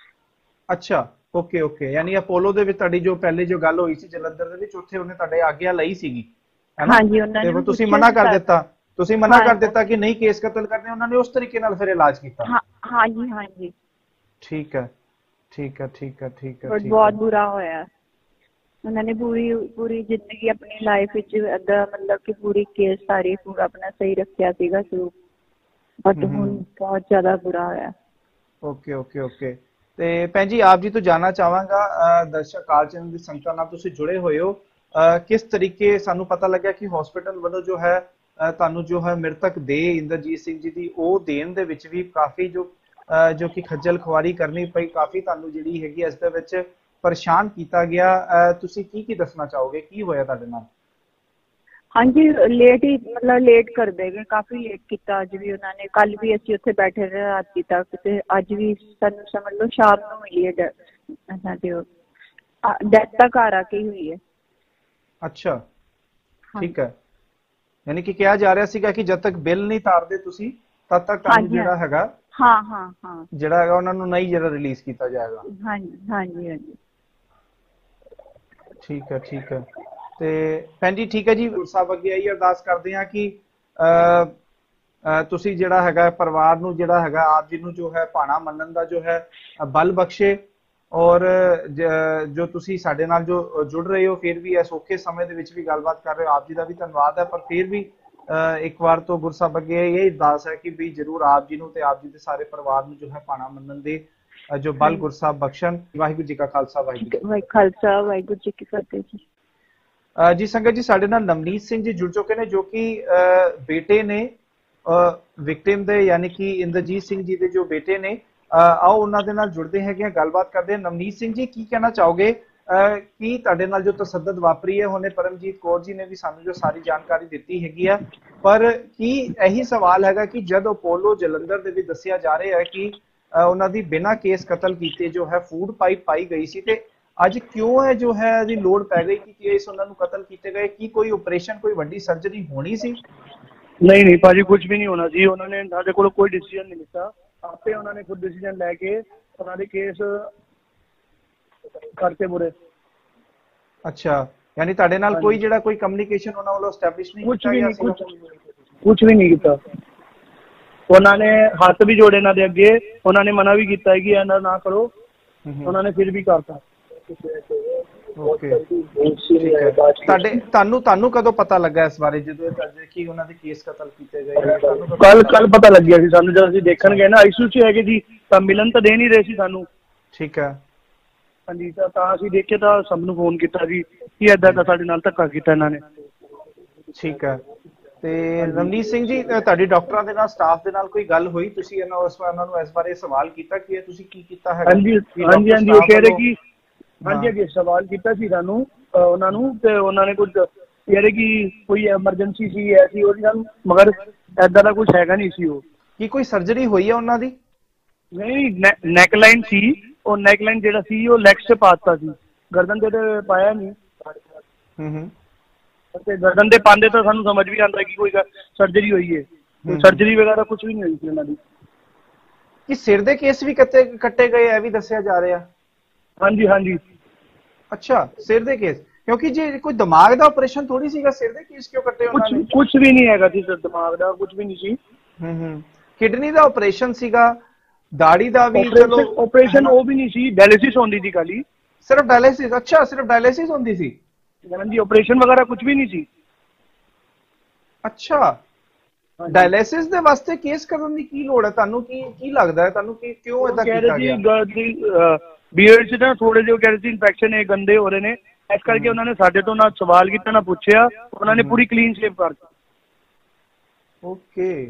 ਅੱਛਾ, ਓਕੇ ਓਕੇ। ਯਾਨੀ ਅਪੋਲੋ ਦੇ ਵਿੱਚ ਤੁਹਾਡੀ ਜੋ ਪਹਿਲੇ ਜੋ ਗੱਲ ਹੋਈ ਸੀ ਜਲੰਧਰ ਦੇ ਵਿੱਚ, ਉੱਥੇ ਉਹਨੇ ਤੁਹਾਡੇ ਆਗਿਆ ਲਈ ਸੀਗੀ, ਹੈਨਾ? ਹਾਂਜੀ, ਉਹਨਾਂ ਤੇ ਨੇ ਤੁਸੀਂ ਪੁੱਛਿਆ ਮਨਾ ਸੀ ਕਰ ਸਰ। ਦਿੱਤਾ, ਤੁਸੀਂ ਮਨਾ ਹਾਂ ਕਰ ਦਿੱਤਾ ਕਿ ਨਹੀਂ ਕੇਸ ਕਤਲ ਕਰਨੇ। ਉਹਨਾਂ ਨੇ ਉਸ ਤਰੀਕੇ ਨਾਲ ਫਿਰ ਇਲਾਜ ਕੀਤਾ? ਹਾਂ ਹਾਂਜੀ ਹਾਂਜੀ। ਠੀਕ ਹੈ, ਠੀਕ ਹੈ, ਠੀਕ ਹੈ, ਠੀਕ ਹੈ, ਬਟ ਠੀਕ ਬਹੁਤ ਹੈ। ਬੁਰਾ ਹੋਇਆ। ਉਹਨਾਂ ਨੇ ਪੂਰੀ ਪੂਰੀ ਜ਼ਿੰਦਗੀ ਆਪਣੀ ਲਾਈਫ ਵਿੱਚ ਏਦਾਂ ਮਤਲਬ ਕਿ ਪੂਰੀ ਕੇਸ ਸਾਰੀ ਪੂਰਾ ਆਪਣਾ ਸਹੀ ਰੱਖਿਆ ਸੀਗਾ ਸ਼ੁਰੂ, ਬਟ ਹੁਣ ਬਹੁਤ ਜ਼ਿਆਦਾ ਬੁਰਾ ਹੋਇਆ। Okay okay okay. ਤੇ ਭੈਣ ਜੀ, ਆਪ ਜੀ ਤੋਂ ਜਾਨਣਾ ਚਾਹਾਂਗਾ, ਦਰਸ਼ਕ ਕਾਲ ਚੈਨਲ ਦੀ ਸੰਗਤਾਂ ਨਾਲ ਤੁਸੀਂ ਜੁੜੇ ਹੋਏ ਹੋ, ਕਿਸ ਤਰੀਕੇ ਸਾਨੂੰ ਪਤਾ ਲੱਗਿਆ ਕਿ ਹਸਪੀਟਲ ਵੱਲੋਂ ਜੋ ਹੈ ਤੁਹਾਨੂੰ ਜੋ ਹੈ ਮ੍ਰਿਤਕ ਦੇ ਇੰਦਰਜੀਤ ਸਿੰਘ ਜੀ ਦੀ ਉਹ ਦੇਣ ਦੇ ਵਿੱਚ ਵੀ ਕਾਫੀ ਜੋ ਜੋ ਕਿ ਖੱਜਲ ਖੁਆਰੀ ਕਰਨੀ ਪਈ, ਕਾਫੀ ਤੁਹਾਨੂੰ ਜਿਹੜੀ ਹੈਗੀ ਇਸ ਦੇ ਵਿੱਚ ਪਰੇਸ਼ਾਨ ਕੀਤਾ ਗਿਆ। ਤੁਸੀਂ ਕੀ ਕੀ ਦੱਸਣਾ ਚਾਹੋਗੇ, ਕੀ ਹੋਇਆ ਤੁਹਾਡੇ ਨਾਲ? ਹਾਂਜੀ, ਲੇਟ ਹੀ ਮਤਲਬ ਲੇਟ ਕਰਦੇ ਗਏ, ਕਾਫੀ ਲੇਟ ਕੀਤਾ। ਅੱਜ ਵੀ ਉਹਨਾਂ ਨੇ, ਕੱਲ ਵੀ ਅਸੀਂ ਉੱਥੇ ਬੈਠੇ ਰਹੇ ਰਾਤੀ ਤੱਕ, ਤੇ ਅੱਜ ਵੀ ਸਾਨੂੰ ਸਮਝ ਲਓ ਸ਼ਾਮ ਨੂੰ ਮਿਲੀ ਹੈ ਇਹਨਾਂ ਦੀ ਡੈਥ ਤਾਂ ਘਰ ਆ ਕੇ ਹੀ ਹੋਈ ਹੈ। ਅੱਛਾ, ਠੀਕ ਹੈ। ਯਾਨੀ ਕਿ ਕਿਹਾ ਜਾ ਰਿਹਾ ਸੀਗਾ ਕਿ ਜਦ ਤੱਕ ਬਿੱਲ ਨਹੀਂ ਤਾਰਦੇ ਤੁਸੀਂ, ਤਦ ਤੱਕ ਤੁਹਾਨੂੰ ਜਿਹੜਾ ਹੈਗਾ ਹਾਂ ਹਾਂ ਹਾਂ ਜਿਹੜਾ ਹੈਗਾ ਉਹਨਾਂ ਨੂੰ ਨਹੀਂ ਜਿਹੜਾ ਰਿਲੀਜ਼ ਕੀਤਾ ਜਾਏਗਾ। ਹਾਂਜੀ ਹਾਂਜੀ ਹਾਂਜੀ। ਠੀਕ ਹੈ, ਠੀਕ ਹੈ। ਤੇ ਭੈਣ ਜੀ ਠੀਕ ਹੈ ਜੀ, ਗੁਰੂ ਸਾਹਿਬ ਅੱਗੇ ਇਹੀ ਅਰਦਾਸ ਕਰਦੇ ਹਾਂ ਕਿ ਅਹ ਤੁਸੀਂ ਜਿਹੜਾ ਹੈਗਾ ਪਰਿਵਾਰ ਨੂੰ ਜਿਹੜਾ ਹੈਗਾ ਆਪ ਜੀ ਨੂੰ ਜੋ ਹੈ ਭਾਣਾ ਮੰਨਣ ਦਾ ਜੋ ਹੈ ਬਲ ਬਖਸ਼ੇ, ਔਰ ਜੋ ਤੁਸੀਂ ਸਾਡੇ ਨਾਲ ਜੋ ਜੁੜ ਰਹੇ ਹੋ ਫਿਰ ਵੀ ਇਸ ਔਖੇ ਸਮੇਂ ਦੇ ਵਿੱਚ ਵੀ ਗੱਲਬਾਤ ਕਰ ਰਹੇ ਹੋ, ਆਪ ਜੀ ਦਾ ਵੀ ਧੰਨਵਾਦ ਹੈ। ਪਰ ਫਿਰ ਵੀ ਇੱਕ ਵਾਰ ਤੋਂ ਗੁਰੂ ਸਾਹਿਬ ਅੱਗੇ ਇਹ ਅਰਦਾਸ ਹੈ ਕਿ ਵੀ ਜ਼ਰੂਰ ਆਪ ਜੀ ਨੂੰ ਤੇ ਆਪ ਜੀ ਦੇ ਸਾਰੇ ਪਰਿਵਾਰ ਨੂੰ ਜੋ ਹੈ ਭਾਣਾ ਮੰਨਣ ਦੇ ਜੋ ਬਲ ਗੁਰੂ ਸਾਹਿਬ ਬਖਸ਼ਣ। ਵਾਹਿਗੁਰੂ ਜੀ ਕਾ ਖਾਲਸਾ, ਵਾਹਿਗੁਰੂ ਖਾਲਸਾ, ਵਾਹਿਗੁਰੂ ਜੀ ਕੀ ਫਤਿਹ ਜੀ। ਜੀ ਸੰਗਤ ਜੀ, ਸਾਡੇ ਨਾਲ ਨਵਨੀਤ ਸਿੰਘ ਜੀ ਜੁੜ ਚੁੱਕੇ ਨੇ, ਜੋ ਕਿ ਬੇਟੇ ਨੇ ਵਿਕਟਿਮ ਦੇ, ਯਾਨੀ ਕਿ ਇੰਦਰਜੀਤ ਸਿੰਘ ਜੀ ਦੇ ਜੋ ਬੇਟੇ ਨੇ। ਆਓ ਉਹਨਾਂ ਦੇ ਨਾਲ ਜੁੜਦੇ ਹੈਗੇ ਆ, ਗੱਲਬਾਤ ਕਰਦੇ ਹਾਂ। ਨਵਨੀਤ ਸਿੰਘ ਜੀ, ਕੀ ਕਹਿਣਾ ਚਾਹੋਗੇ ਕੀ ਤੁਹਾਡੇ ਨਾਲ ਜੋ ਤਸੱਦਦ ਵਾਪਰੀ ਹੈ, ਹੁਣੇ ਪਰਮਜੀਤ ਕੌਰ ਜੀ ਨੇ ਵੀ ਸਾਨੂੰ ਜੋ ਸਾਰੀ ਜਾਣਕਾਰੀ ਦਿੱਤੀ ਹੈਗੀ ਆ, ਪਰ ਕੀ ਇਹੀ ਸਵਾਲ ਹੈਗਾ ਕਿ ਜਦ ਅਪੋਲੋ ਜਲੰਧਰ ਦੇ ਵਿੱਚ ਦੱਸਿਆ ਜਾ ਰਿਹਾ ਹੈ ਕਿ ਉਹਨਾਂ ਦੀ ਬਿਨਾਂ ਕੇਸ ਕਤਲ ਕੀਤੇ ਜੋ ਹੈ ਫੂਡ ਪਾਈਪ ਪਾਈ ਗਈ ਸੀ, ਤੇ ਅੱਜ ਕਿਉਂ ਹੈ ਜੋ ਹੈ ਇਹਦੀ ਲੋੜ ਪੈ ਗਈ ਕਿ ਕੇਸ ਉਹਨਾਂ ਨੂੰ ਕਤਲ ਕੀਤੇ ਗਏ? ਕੀ ਕੋਈ ਆਪਰੇਸ਼ਨ, ਕੋਈ ਵੱਡੀ ਸਰਜਰੀ ਹੋਣੀ ਸੀ? ਨਹੀਂ ਨਹੀਂ ਭਾਜੀ, ਕੁਝ ਵੀ ਨਹੀਂ ਹੋਣਾ ਸੀ। ਉਹਨਾਂ ਨੇ ਸਾਡੇ ਕੋਲ ਕੋਈ ਡਿਸੀਜਨ ਨਹੀਂ ਲਿੱਤਾ, ਆਪੇ ਉਹਨਾਂ ਨੇ ਖੁਦ ਡਿਸੀਜਨ ਲੈ ਕੇ ਉਹਨਾਂ ਦੇ ਕੇਸ ਕਰਤੇ ਪੂਰੇ। ਅੱਛਾ, ਯਾਨੀ ਤੁਹਾਡੇ ਨਾਲ ਕੋਈ ਜਿਹੜਾ ਕੋਈ ਕਮਿਊਨੀਕੇਸ਼ਨ ਉਹਨਾਂ ਵੱਲੋਂ ਐਸਟੈਬਲਿਸ਼ ਨਹੀਂ ਕੀਤਾ ਗਿਆ? ਕੁਝ ਵੀ ਨਹੀਂ ਕੀਤਾ। ਉਹਨਾਂ ਨੇ ਹੱਥ ਵੀ ਜੋੜੇ ਇਹਨਾਂ ਦੇ ਅੱਗੇ, ਉਹਨਾਂ ਨੇ ਮਨਾ ਵੀ ਕੀਤਾ ਹੈ ਕਿ ਇਹਨਾਂ ਨਾ ਕਰੋ, ਉਹਨਾਂ ਨੇ ਫਿਰ ਵੀ ਕਰਤਾ। ਓਕੇ, ਤੁਹਾਡੇ ਤੁਹਾਨੂੰ ਤੁਹਾਨੂੰ ਕਦੋਂ ਪਤਾ ਲੱਗਾ ਇਸ ਬਾਰੇ, ਜਦੋਂ ਕਿ ਉਹਨਾਂ ਦੇ ਕੇਸ ਕਤਲ ਕੀਤੇ ਗਏ? ਕੱਲ ਕੱਲ ਪਤਾ ਲੱਗਿਆ ਸੀ ਸਾਨੂੰ, ਜਦੋਂ ਅਸੀਂ ਦੇਖਣ ਗਏ ਨਾ, ਆਈਸੀਯੂ ਚ ਹੈਗੇ ਸੀ ਤਾਂ ਮਿਲਣ ਤਾਂ ਦੇ ਨਹੀਂ ਰਹੇ ਸੀ ਸਾਨੂੰ। ਠੀਕ ਹੈ, ਹਾਂਜੀ, ਤਾਂ ਤਾਂ ਅਸੀਂ ਦੇਖੇ ਤਾਂ ਸਭ ਨੂੰ ਫੋਨ ਕੀਤਾ ਜੀ ਕਿ ਏਦਾਂ ਦਾ ਸਾਡੇ ਨਾਲ ਧੱਕਾ ਕੀਤਾ ਇਹਨਾਂ ਨੇ। ਠੀਕ ਹੈ, ਤੇ ਰਮਨੀਤ ਸਿੰਘ ਜੀ, ਤੁਹਾਡੀ ਡਾਕਟਰਾਂ ਦੇ ਨਾਲ, ਸਟਾਫ ਦੇ ਨਾਲ ਕੋਈ ਗੱਲ ਹੋਈ? ਤੁਸੀਂ ਇਹਨਾਂ ਉਸ ਉਹਨਾਂ ਨੂੰ ਇਸ ਬਾਰੇ ਸਵਾਲ ਕੀਤਾ ਕਿ ਤੁਸੀਂ ਕੀ ਕੀਤਾ ਹੈ? ਹਾਂਜੀ ਹਾਂਜੀ ਹਾਂਜੀ, ਉਹ ਕਹਿ ਰਹੇ ਕਿ ਹਾਂਜੀ ਅੱਗੇ ਸਵਾਲ ਕੀਤਾ ਸੀ ਸਾਨੂੰ ਉਹਨਾਂ ਨੂੰ, ਤੇ ਉਹਨਾਂ ਨੇ ਕੁਝ ਕਹਿ ਰਹੇ ਕਿ ਕੋਈ ਐਮਰਜੈਂਸੀ ਸੀ ਐਸੀ ਉਹਦੀ ਸਾਨੂੰ, ਮਗਰ ਏਦਾਂ ਦਾ ਕੁਝ ਹੈਗਾ ਨਹੀਂ ਸੀ। ਉਹ ਕੀ ਕੋਈ ਸਰਜਰੀ ਹੋਈ ਹੈ ਉਹਨਾਂ ਦੀ? ਨਹੀਂ, ਨੈਕ ਲਾਈਨ ਸੀ, ਉਹ ਨੈਕ ਲਾਈਨ ਜਿਹੜਾ ਸੀ ਉਹ ਲੈਗਸ 'ਚ ਪਾਤਾ ਸੀ, ਗਰਦਨ ਤੇ ਪਾਇਆ ਨਹੀਂ। ਹੂੰ ਹੂੰ, ਤੇ ਗਰਦਨ ਦੇ ਪਾਉਂਦੇ ਤਾਂ ਸਾਨੂੰ ਸਮਝ ਵੀ ਆਉਂਦਾ ਕਿ ਕੋਈ ਸਰਜਰੀ ਹੋਈ ਹੈ, ਸਰਜਰੀ ਵਗੈਰਾ ਕੁਝ ਵੀ ਨਹੀਂ ਹੋਈ ਸੀ ਉਹਨਾਂ ਦੀ। ਕਿ ਸਿਰ ਦੇ ਕੇਸ ਵੀ ਕੱਟੇ ਕੱਟੇ ਗਏ, ਇਹ ਵੀ ਦੱਸਿਆ ਜਾ ਰਿਹਾ? ਹਾਂਜੀ ਹਾਂਜੀ। ਅੱਛਾ, ਸਿਰ ਦੇ ਕੇਸ, ਕਿਉਂਕਿ ਜੇ ਕੋਈ ਦਿਮਾਗ ਦਾ ਆਪਰੇਸ਼ਨ ਥੋੜੀ ਸੀਗਾ, ਸਿਰ ਦੇ ਕੇਸ ਕਿਉਂ ਕੱਟੇ ਉਹਨਾਂ ਨੇ? ਕੁਝ ਵੀ ਨਹੀਂ ਹੈਗਾ ਸੀ, ਦਿਮਾਗ ਦਾ ਕੁਝ ਵੀ ਨਹੀਂ ਸੀ। ਹੂੰ ਹੂੰ, ਕਿਡਨੀ ਦਾ ਆਪਰੇਸ਼ਨ ਸੀਗਾ, ਦਾੜੀ ਦਾ ਵੀ? ਚਲੋ ਆਪਰੇਸ਼ਨ ਉਹ ਵੀ ਨਹੀਂ ਸੀ, ਡਾਇਲਿਸਿਸ ਹੁੰਦੀ ਸੀ ਖਾਲੀ, ਸਿਰਫ ਡਾਇਲਿਸਿਸ? ਅੱਛਾ, ਸਿਰਫ ਡਾਇਲਿਸਿਸ ਹੁੰਦੀ ਸੀ? ਹਾਂਜੀ, ਆਪਰੇਸ਼ਨ ਵਗੈਰਾ ਕੁਝ ਵੀ ਨਹੀਂ ਸੀ। ਅੱਛਾ, ਡਾਇਲਿਸਿਸ ਦੇ ਵਾਸਤੇ ਕੇਸ ਕਰਨ ਦੀ ਕੀ ਲੋੜ ਹੈ? ਤੁਹਾਨੂੰ ਕੀ ਕੀ ਲੱਗਦਾ ਹੈ, ਤੁਹਾਨੂੰ ਕੀ ਕਿਉਂ ਇਦਾਂ ਕੀਤਾ ਗਿਆ? ਬੀਅਰਡ 'ਚ ਨਾ ਥੋੜੇ ਜਿਹੇ ਕਹਿ ਰਹੇ ਸੀ ਇਨਫੈਕਸ਼ਨ ਹੈ, ਗੰਦੇ ਹੋ ਰਹੇ ਨੇ, ਇਸ ਕਰਕੇ ਉਹਨਾਂ ਨੇ ਸਾਡੇ ਤੋਂ ਨਾ ਸਵਾਲ ਕੀਤਾ ਨਾ ਪੁੱਛਿਆ, ਉਹਨਾਂ ਨੇ ਪੂਰੀ ਕਲੀਨ ਸ਼ੇਵ ਕਰਤੀ। ਓਕੇ,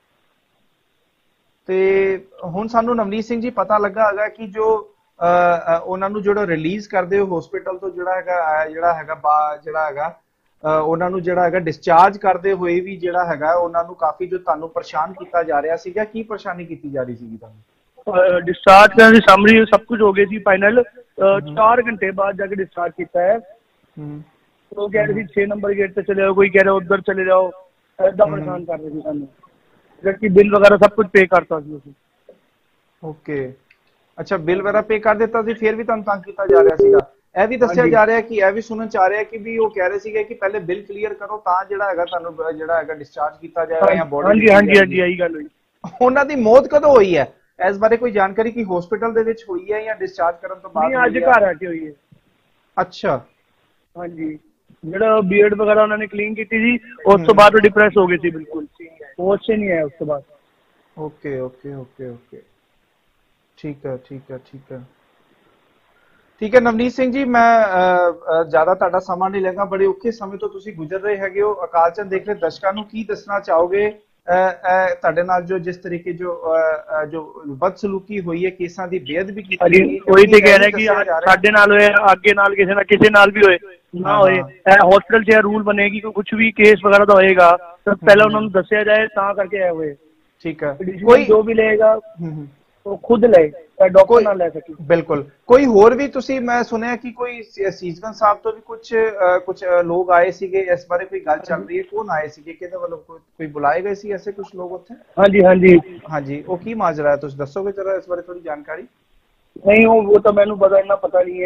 ਤੇ ਹੁਣ ਸਾਨੂੰ ਨਵਨੀਤ ਸਿੰਘ ਜੀ ਪਤਾ ਲੱਗਾ ਹੈਗਾ ਕਿ ਜੋ ਉਹਨਾਂ ਨੂੰ ਜਿਹੜਾ ਰਿਲੀਜ਼ ਕਰਦੇ ਹੋ ਹਸਪੀਟਲ ਤੋਂ, ਜਿਹੜਾ ਹੈਗਾ ਜਿਹੜਾ ਹੈਗਾ ਜਿਹੜਾ ਹੈਗਾ ਉਹਨਾਂ ਨੂੰ ਜਿਹੜਾ ਹੈਗਾ ਡਿਸਚਾਰਜ ਕਰਦੇ ਹੋਏ ਵੀ ਜਿਹੜਾ ਹੈਗਾ ਉਹਨਾਂ ਨੂੰ ਕਾਫੀ ਜੋ ਤੁਹਾਨੂੰ ਪਰੇਸ਼ਾਨ ਕੀਤਾ ਜਾ ਰਿਹਾ ਸੀਗਾ, ਕੀ ਪਰੇਸ਼ਾਨੀ ਕੀਤੀ ਜਾ ਰਹੀ ਸੀਗੀ ਤੁਹਾਨੂੰ? ਡਿਸਚਾਰਜ ਕਰਨ ਦੀ ਸਮਰੀ ਸਭ ਕੁਝ ਹੋ ਗਈ ਸੀ ਫਾਈਨਲ, ਚਾਰ ਘੰਟੇ ਬਾਅਦ ਜਾ ਕੇ ਡਿਸਚਾਰਜ ਕੀਤਾ ਹੈ। ਉਹ ਕਹਿ ਰਹੇ ਸੀ ਛੇ ਨੰਬਰ ਗੇਟ ਤੇ ਚਲੇ ਜਾਓ, ਕੋਈ ਕਹਿ ਰਿਹਾ ਉੱਧਰ ਚਲੇ ਜਾਓ, ਏਦਾਂ ਪਰੇਸ਼ਾਨ ਕਰ ਰਹੇ ਸੀ ਸਾਨੂੰ, ਜਦਕਿ ਬਿੱਲ ਵਗੈਰਾ ਸਭ ਕੁਝ ਪੇ ਕਰਤਾ ਸੀ ਅਸੀਂ। ਓਕੇ, ਅੱਛਾ, ਬਿੱਲ ਵਗੈਰਾ ਪੇ ਕਰ ਦਿੱਤਾ ਸੀ, ਫਿਰ ਵੀ ਤੁਹਾਨੂੰ ਤੰਗ ਕੀਤਾ ਜਾ ਰਿਹਾ ਸੀਗਾ? ਇਹ ਵੀ ਦੱਸਿਆ ਜਾ ਰਿਹਾ ਕਿ ਇਹ ਵੀ ਸੁਣਨ ਚ ਆ ਰਿਹਾ ਕਿ ਵੀ ਉਹ ਕਹਿ ਰਹੇ ਸੀਗੇ ਕਿ ਪਹਿਲੇ ਬਿੱਲ ਕਲੀਅਰ ਕਰੋ ਤਾਂ ਜਿਹੜਾ ਹੈਗਾ ਤੁਹਾਨੂੰ ਜਿਹੜਾ ਹੈਗਾ ਡਿਸਚਾਰਜ ਕੀਤਾ ਜਾਏਗਾ ਜਾਂ ਬੋਡੀ? ਹਾਂਜੀ ਹਾਂਜੀ ਹਾਂਜੀ, ਇਹੀ ਗੱਲ ਹੋਈ। ਉਹਨਾਂ ਦੀ ਮੌਤ ਕਦੋਂ ਹੋਈ ਹੈ, ਇਸ ਬਾਰੇ ਕੋਈ ਜਾਣਕਾਰੀ? ਕੀ ਹਸਪੀਟਲ ਦੇ ਵਿੱਚ ਹੋਈ ਹੈ ਜਾਂ ਡਿਸਚਾਰਜ ਕਰਨ ਤੋਂ ਬਾਅਦ? ਅੱਜ ਘਰ ਆ ਕੇ ਹੋਈ ਹੈ। ਅੱਛਾ, ਹਾਂਜੀ, ਜਿਹੜਾ ਬੀਅਰਡ ਵਗੈਰਾ ਉਹਨਾਂ ਨੇ ਕਲੀਨ ਕੀਤੀ ਸੀ, ਉਸ ਤੋਂ ਬਾਅਦ ਉਹ ਡਿਪਰੈਸ ਹੋ ਗਏ ਸੀ, ਬਿਲਕੁਲ ਹੋਸ਼ 'ਚ ਨਹੀਂ ਆਇਆ ਉਸ ਤੋਂ ਬਾਅਦ। ਓਕੇ ਓਕੇ ਓਕੇ ਓਕੇ, ਠੀਕ ਹੈ ਠੀਕ ਹੈ ਠੀਕ ਹੈ ਠੀਕ ਹੈ। ਨਵਨੀਤ ਸਿੰਘ ਜੀ, ਮੈਂ ਜ਼ਿਆਦਾ ਤੁਹਾਡਾ ਸਮਾਂ ਨਹੀਂ ਲੈਂਗਾ, ਬੜੇ ਔਖੇ ਸਮੇਂ ਤੋਂ ਤੁਸੀਂ ਗੁਜ਼ਰ ਰਹੇ ਹੈਗੇ ਹੋ। ਅਕਾਲ ਚੰਦ ਦੇਖ ਰਹੇ ਦਰਸ਼ਕਾਂ ਨੂੰ ਕੀ ਦੱਸਣਾ ਚਾਹੋਗੇ ਤੁਹਾਡੇ ਨਾਲ ਜੋ ਜਿਸ ਤਰੀਕੇ ਜੋ ਜੋ ਬਦਸਲੂਕੀ ਹੋਈ ਹੈ, ਕੇਸਾਂ ਦੀ ਬੇਅਦਬੀ ਕੀਤੀ ਗਈ? ਉਹੀ ਤੇ ਕਹਿ ਰਿਹਾ ਕਿ ਸਾਡੇ ਨਾਲ ਹੋਏ, ਅੱਗੇ ਨਾਲ ਕਿਸੇ ਨਾਲ ਕਿਸੇ ਨਾਲ ਵੀ ਹੋਏ ਨਾ ਹੋਏ, ਇਹ ਹਸਪੀਟਲ 'ਚ ਰੂਲ ਬਣੇਗੀ ਕਿ ਕੁਝ ਵੀ ਕੇਸ ਵਗੈਰਾ ਦਾ ਹੋਏਗਾ ਤਾਂ ਪਹਿਲਾਂ ਉਹਨਾਂ ਨੂੰ ਦੱਸਿਆ ਜਾਏ, ਤਾਂ ਕਰਕੇ ਇਹ ਹੋਏ। ਠੀਕ ਹੈ, ਕੋਈ ਜੋ ਵੀ ਲਏਗਾ ਉਹ ਖੁਦ ਲਏ, ਡਾਕਟਰ ਨਾਲ ਲੈ ਸਕੇ। ਬਿਲਕੁਲ। ਕੋਈ ਹੋਰ ਵੀ ਤੁਸੀਂ, ਮੈਂ ਸੁਣਿਆ ਕਿ ਕੋਈ ਸੀਸਗੰਜ ਸਾਹਿਬ ਤੋਂ ਵੀ ਕੁਝ ਕੁਝ ਲੋਕ ਆਏ ਸੀਗੇ, ਇਸ ਬਾਰੇ ਕੋਈ ਗੱਲ ਚੱਲ ਰਹੀ ਹੈ? ਕੌਣ ਆਏ ਸੀਗੇ, ਕਿਹਦੇ ਵੱਲੋਂ ਕੋਈ ਬੁਲਾਏ ਗਏ ਸੀ ਐਸੇ ਕੁਝ ਲੋਕ ਉੱਥੇ? ਹਾਂਜੀ ਹਾਂਜੀ ਹਾਂਜੀ, ਉਹ ਕੀ ਮਾਜਰਾ ਹੈ, ਤੁਸੀਂ ਦੱਸੋਗੇ ਜਰਾ ਇਸ ਬਾਰੇ ਥੋੜੀ ਜਾਣਕਾਰੀ? ਨਹੀਂ, ਉਹ ਉਹ ਤਾਂ ਮੈਨੂੰ ਪਤਾ ਇੰਨਾ ਪਤਾ ਨਹੀਂ ਹੈ,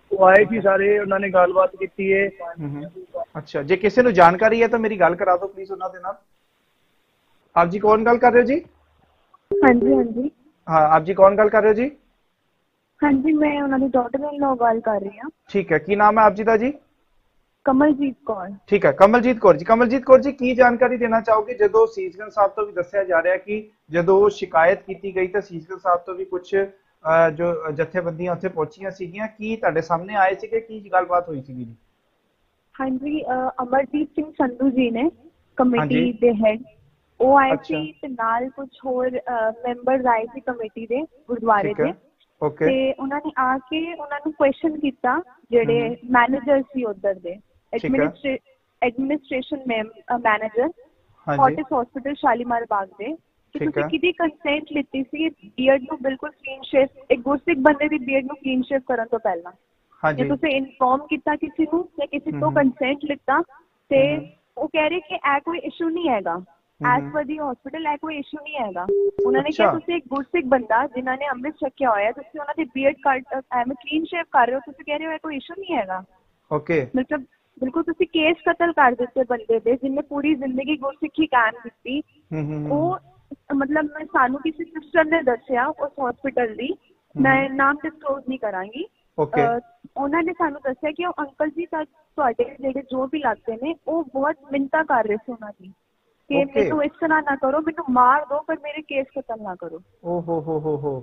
ਉਹ ਆਏ ਸੀ ਸਾਰੇ, ਉਹਨਾਂ ਨੇ ਗੱਲਬਾਤ ਕੀਤੀ ਹੈ। ਅੱਛਾ, ਜੇ ਕਿਸੇ ਨੂੰ ਜਾਣਕਾਰੀ ਹੈ ਤਾਂ ਮੇਰੀ ਗੱਲ ਕਰਾ ਦਿਓ ਪਲੀਜ਼ ਉਹਨਾਂ ਦੇ ਨਾਲ। ਆਪ ਜੀ ਕੌਣ ਗੱਲ ਕਰ ਰਹੇ ਹੋ ਜੀ? ਹਾਂਜੀ ਹਾਂਜੀ ਹਾਂ, ਆਪ ਜੀ ਕੌਣ ਗੱਲ ਕਰ ਰਹੇ ਹੋ ਜੀ? ਹਾਂਜੀ, ਮੈਂ ਉਹਨਾਂ ਦੀ ਡਾਟਰ ਇਨ ਲॉ ਗੱਲ ਕਰ ਰਹੀ ਹਾਂ। ਠੀਕ ਹੈ, ਕੀ ਨਾਮ ਹੈ ਆਪ ਜੀ ਦਾ ਜੀ? ਕਮਲਜੀਤ ਕੌਰ। ਠੀਕ ਹੈ, ਕਮਲਜੀਤ ਕੌਰ ਜੀ। ਕਮਲਜੀਤ ਕੌਰ ਜੀ, ਕੀ ਜਾਣਕਾਰੀ ਦੇਣਾ ਚਾਹੋਗੇ? ਜਦੋਂ ਸੀਸਗੰਜ ਸਾਹਿਬ ਤੋਂ ਵੀ ਦੱਸਿਆ ਜਾ ਰਿਹਾ ਕਿ ਜਦੋਂ ਸ਼ਿਕਾਇਤ ਕੀਤੀ ਗਈ ਤਾਂ ਸੀਸਗੰਜ ਸਾਹਿਬ ਤੋਂ ਵੀ ਕੁਝ ਜੋ ਜਥੇਬੰਦੀਆਂ ਉੱਥੇ ਪਹੁੰਚੀਆਂ ਸੀਗੀਆਂ, ਕੀ ਤੁਹਾਡੇ ਸਾਹਮਣੇ ਆਏ ਸੀਗੇ, ਕੀ ਗੱਲਬਾਤ ਹੋਈ ਸੀਗੀ ਜੀ? ਹਾਂਜੀ, ਅਮਰਜੀਤ ਸਿੰਘ ਸੰਧੂ ਜੀ ਨੇ ਕਮੇਟੀ ਦੇ ਹੈਡ, ਉਹ ਆਏ ਸੀ ਤੇ ਨਾਲ ਕੁਝ ਹੋਰ ਮੈਂਬਰਸ ਆਏ ਸੀ ਕਮੇਟੀ ਦੇ ਗੁਰਦੁਆਰੇ ਦੇ। ਓਕੇ। ਤੇ ਉਹਨਾਂ ਨੇ ਆ ਕੇ ਉਹਨਾਂ ਨੂੰ ਕੁਐਸਚਨ ਕੀਤਾ, ਜਿਹੜੇ ਮੈਨੇਜਰ ਸੀ ਉਧਰ ਦੇ, administration manager Fortis hospital Shalimar Bagh ਦੇ, ਕਿ ਤੁਸੀਂ ਕਿਹਦੀ ਕੰਸੈਂਟ ਲਿੱਤੀ ਸੀ ਬੀਐਡ ਨੂੰ ਬਿਲਕੁਲ ਕਲੀਨ ਸ਼ੇਵ, ਇੱਕ ਗੁਰਸਿੱਖ ਬੰਦੇ ਦੀ ਬੀਐਡ ਨੂੰ ਕਲੀਨ ਸ਼ੇਵ ਕਰਨ ਤੋਂ ਪਹਿਲਾਂ? ਜੇ ਤੁਸੀਂ ਇਨਫੋਰਮ ਕੀਤਾ ਕਿਸੇ ਨੂੰ ਜਾਂ ਕਿਸੇ ਤੋਂ ਕੰਸੈਂਟ ਲਿੱਤਾ? ਤੇ ਉਹ ਕਹਿ ਰਹੇ ਕਿ ਇਹ ਕੋਈ ਇਸ਼ੂ ਨਹੀਂ ਹੈਗਾ, ਐਸ ਪਰ ਦੀ ਹਸਪੀਟਲ ਇਹ ਕੋਈ ਇਸ਼ੂ ਨਹੀਂ ਹੈਗਾ। ਉਹਨਾਂ ਨੇ ਕਿਹਾ ਤੁਸੀਂ ਇੱਕ ਗੁਰਸਿੱਖ ਬੰਦਾ ਜਿਨ੍ਹਾਂ ਨੇ ਅੰਮ੍ਰਿਤ ਛਕਿਆ ਹੋਇਆ, ਤੁਸੀਂ ਉਹਨਾਂ ਦੀ ਬੀਐਡ ਕਾਰਡ ਐਵੇਂ ਕਲੀਨ ਸ਼ੇਵ ਕਰ ਰਹੇ ਹੋ, ਤੁਸੀਂ ਕਹਿ ਰਹੇ ਹੋ ਇਹ ਕੋਈ ਇਸ਼ੂ ਨਹੀਂ ਹੈਗਾ। ਓਕੇ, ਮਤਲਬ ਬਿਲਕੁਲ ਤੁਸੀਂ ਕੇਸ ਕਤਲ ਕਰ ਦਿੱਤੇ ਬੰਦੇ ਦੇ, ਜਿਹਨੇ ਪੂਰੀ ਜ਼ਿੰਦਗੀ ਗੁਰਸਿੱਖੀ ਕਾਇਮ ਕੀਤੀ। ਉਹ ਮਤਲਬ ਮੈਂ ਸਾਨੂੰ ਕਿਸੇ ਸਿਸਟਰ ਨੇ ਦੱਸਿਆ ਉਸ ਹਸਪੀਟਲ ਦੀ, ਮੈਂ ਨਾਮ ਡਿਸਕਲੋਜ਼ ਨਹੀਂ ਕਰਾਂਗੀ, ਉਹਨਾਂ ਨੇ ਸਾਨੂੰ ਦੱਸਿਆ ਕਿ ਉਹ ਅੰਕਲ ਜੀ ਤੁਹਾਡੇ ਜਿਹੜੇ ਜੋ ਵੀ ਲੱਗਦੇ ਨੇ ਉਹ ਬਹੁਤ ਮਿੰਨਤਾਂ ਕਰ ਰਹੇ ਸੀ ਉਹਨਾਂ ਦੀ ਕਿ ਮੈਨੂੰ ਇਸ ਤਰ੍ਹਾਂ ਨਾ ਕਰੋ, ਮੈਨੂੰ ਮਾਰ ਦੋ ਪਰ ਮੇਰੇ ਕੇਸ ਖਤਮ ਨਾ ਕਰੋ। ਓ ਹੋ ਹੋ ਹੋ ਹੋ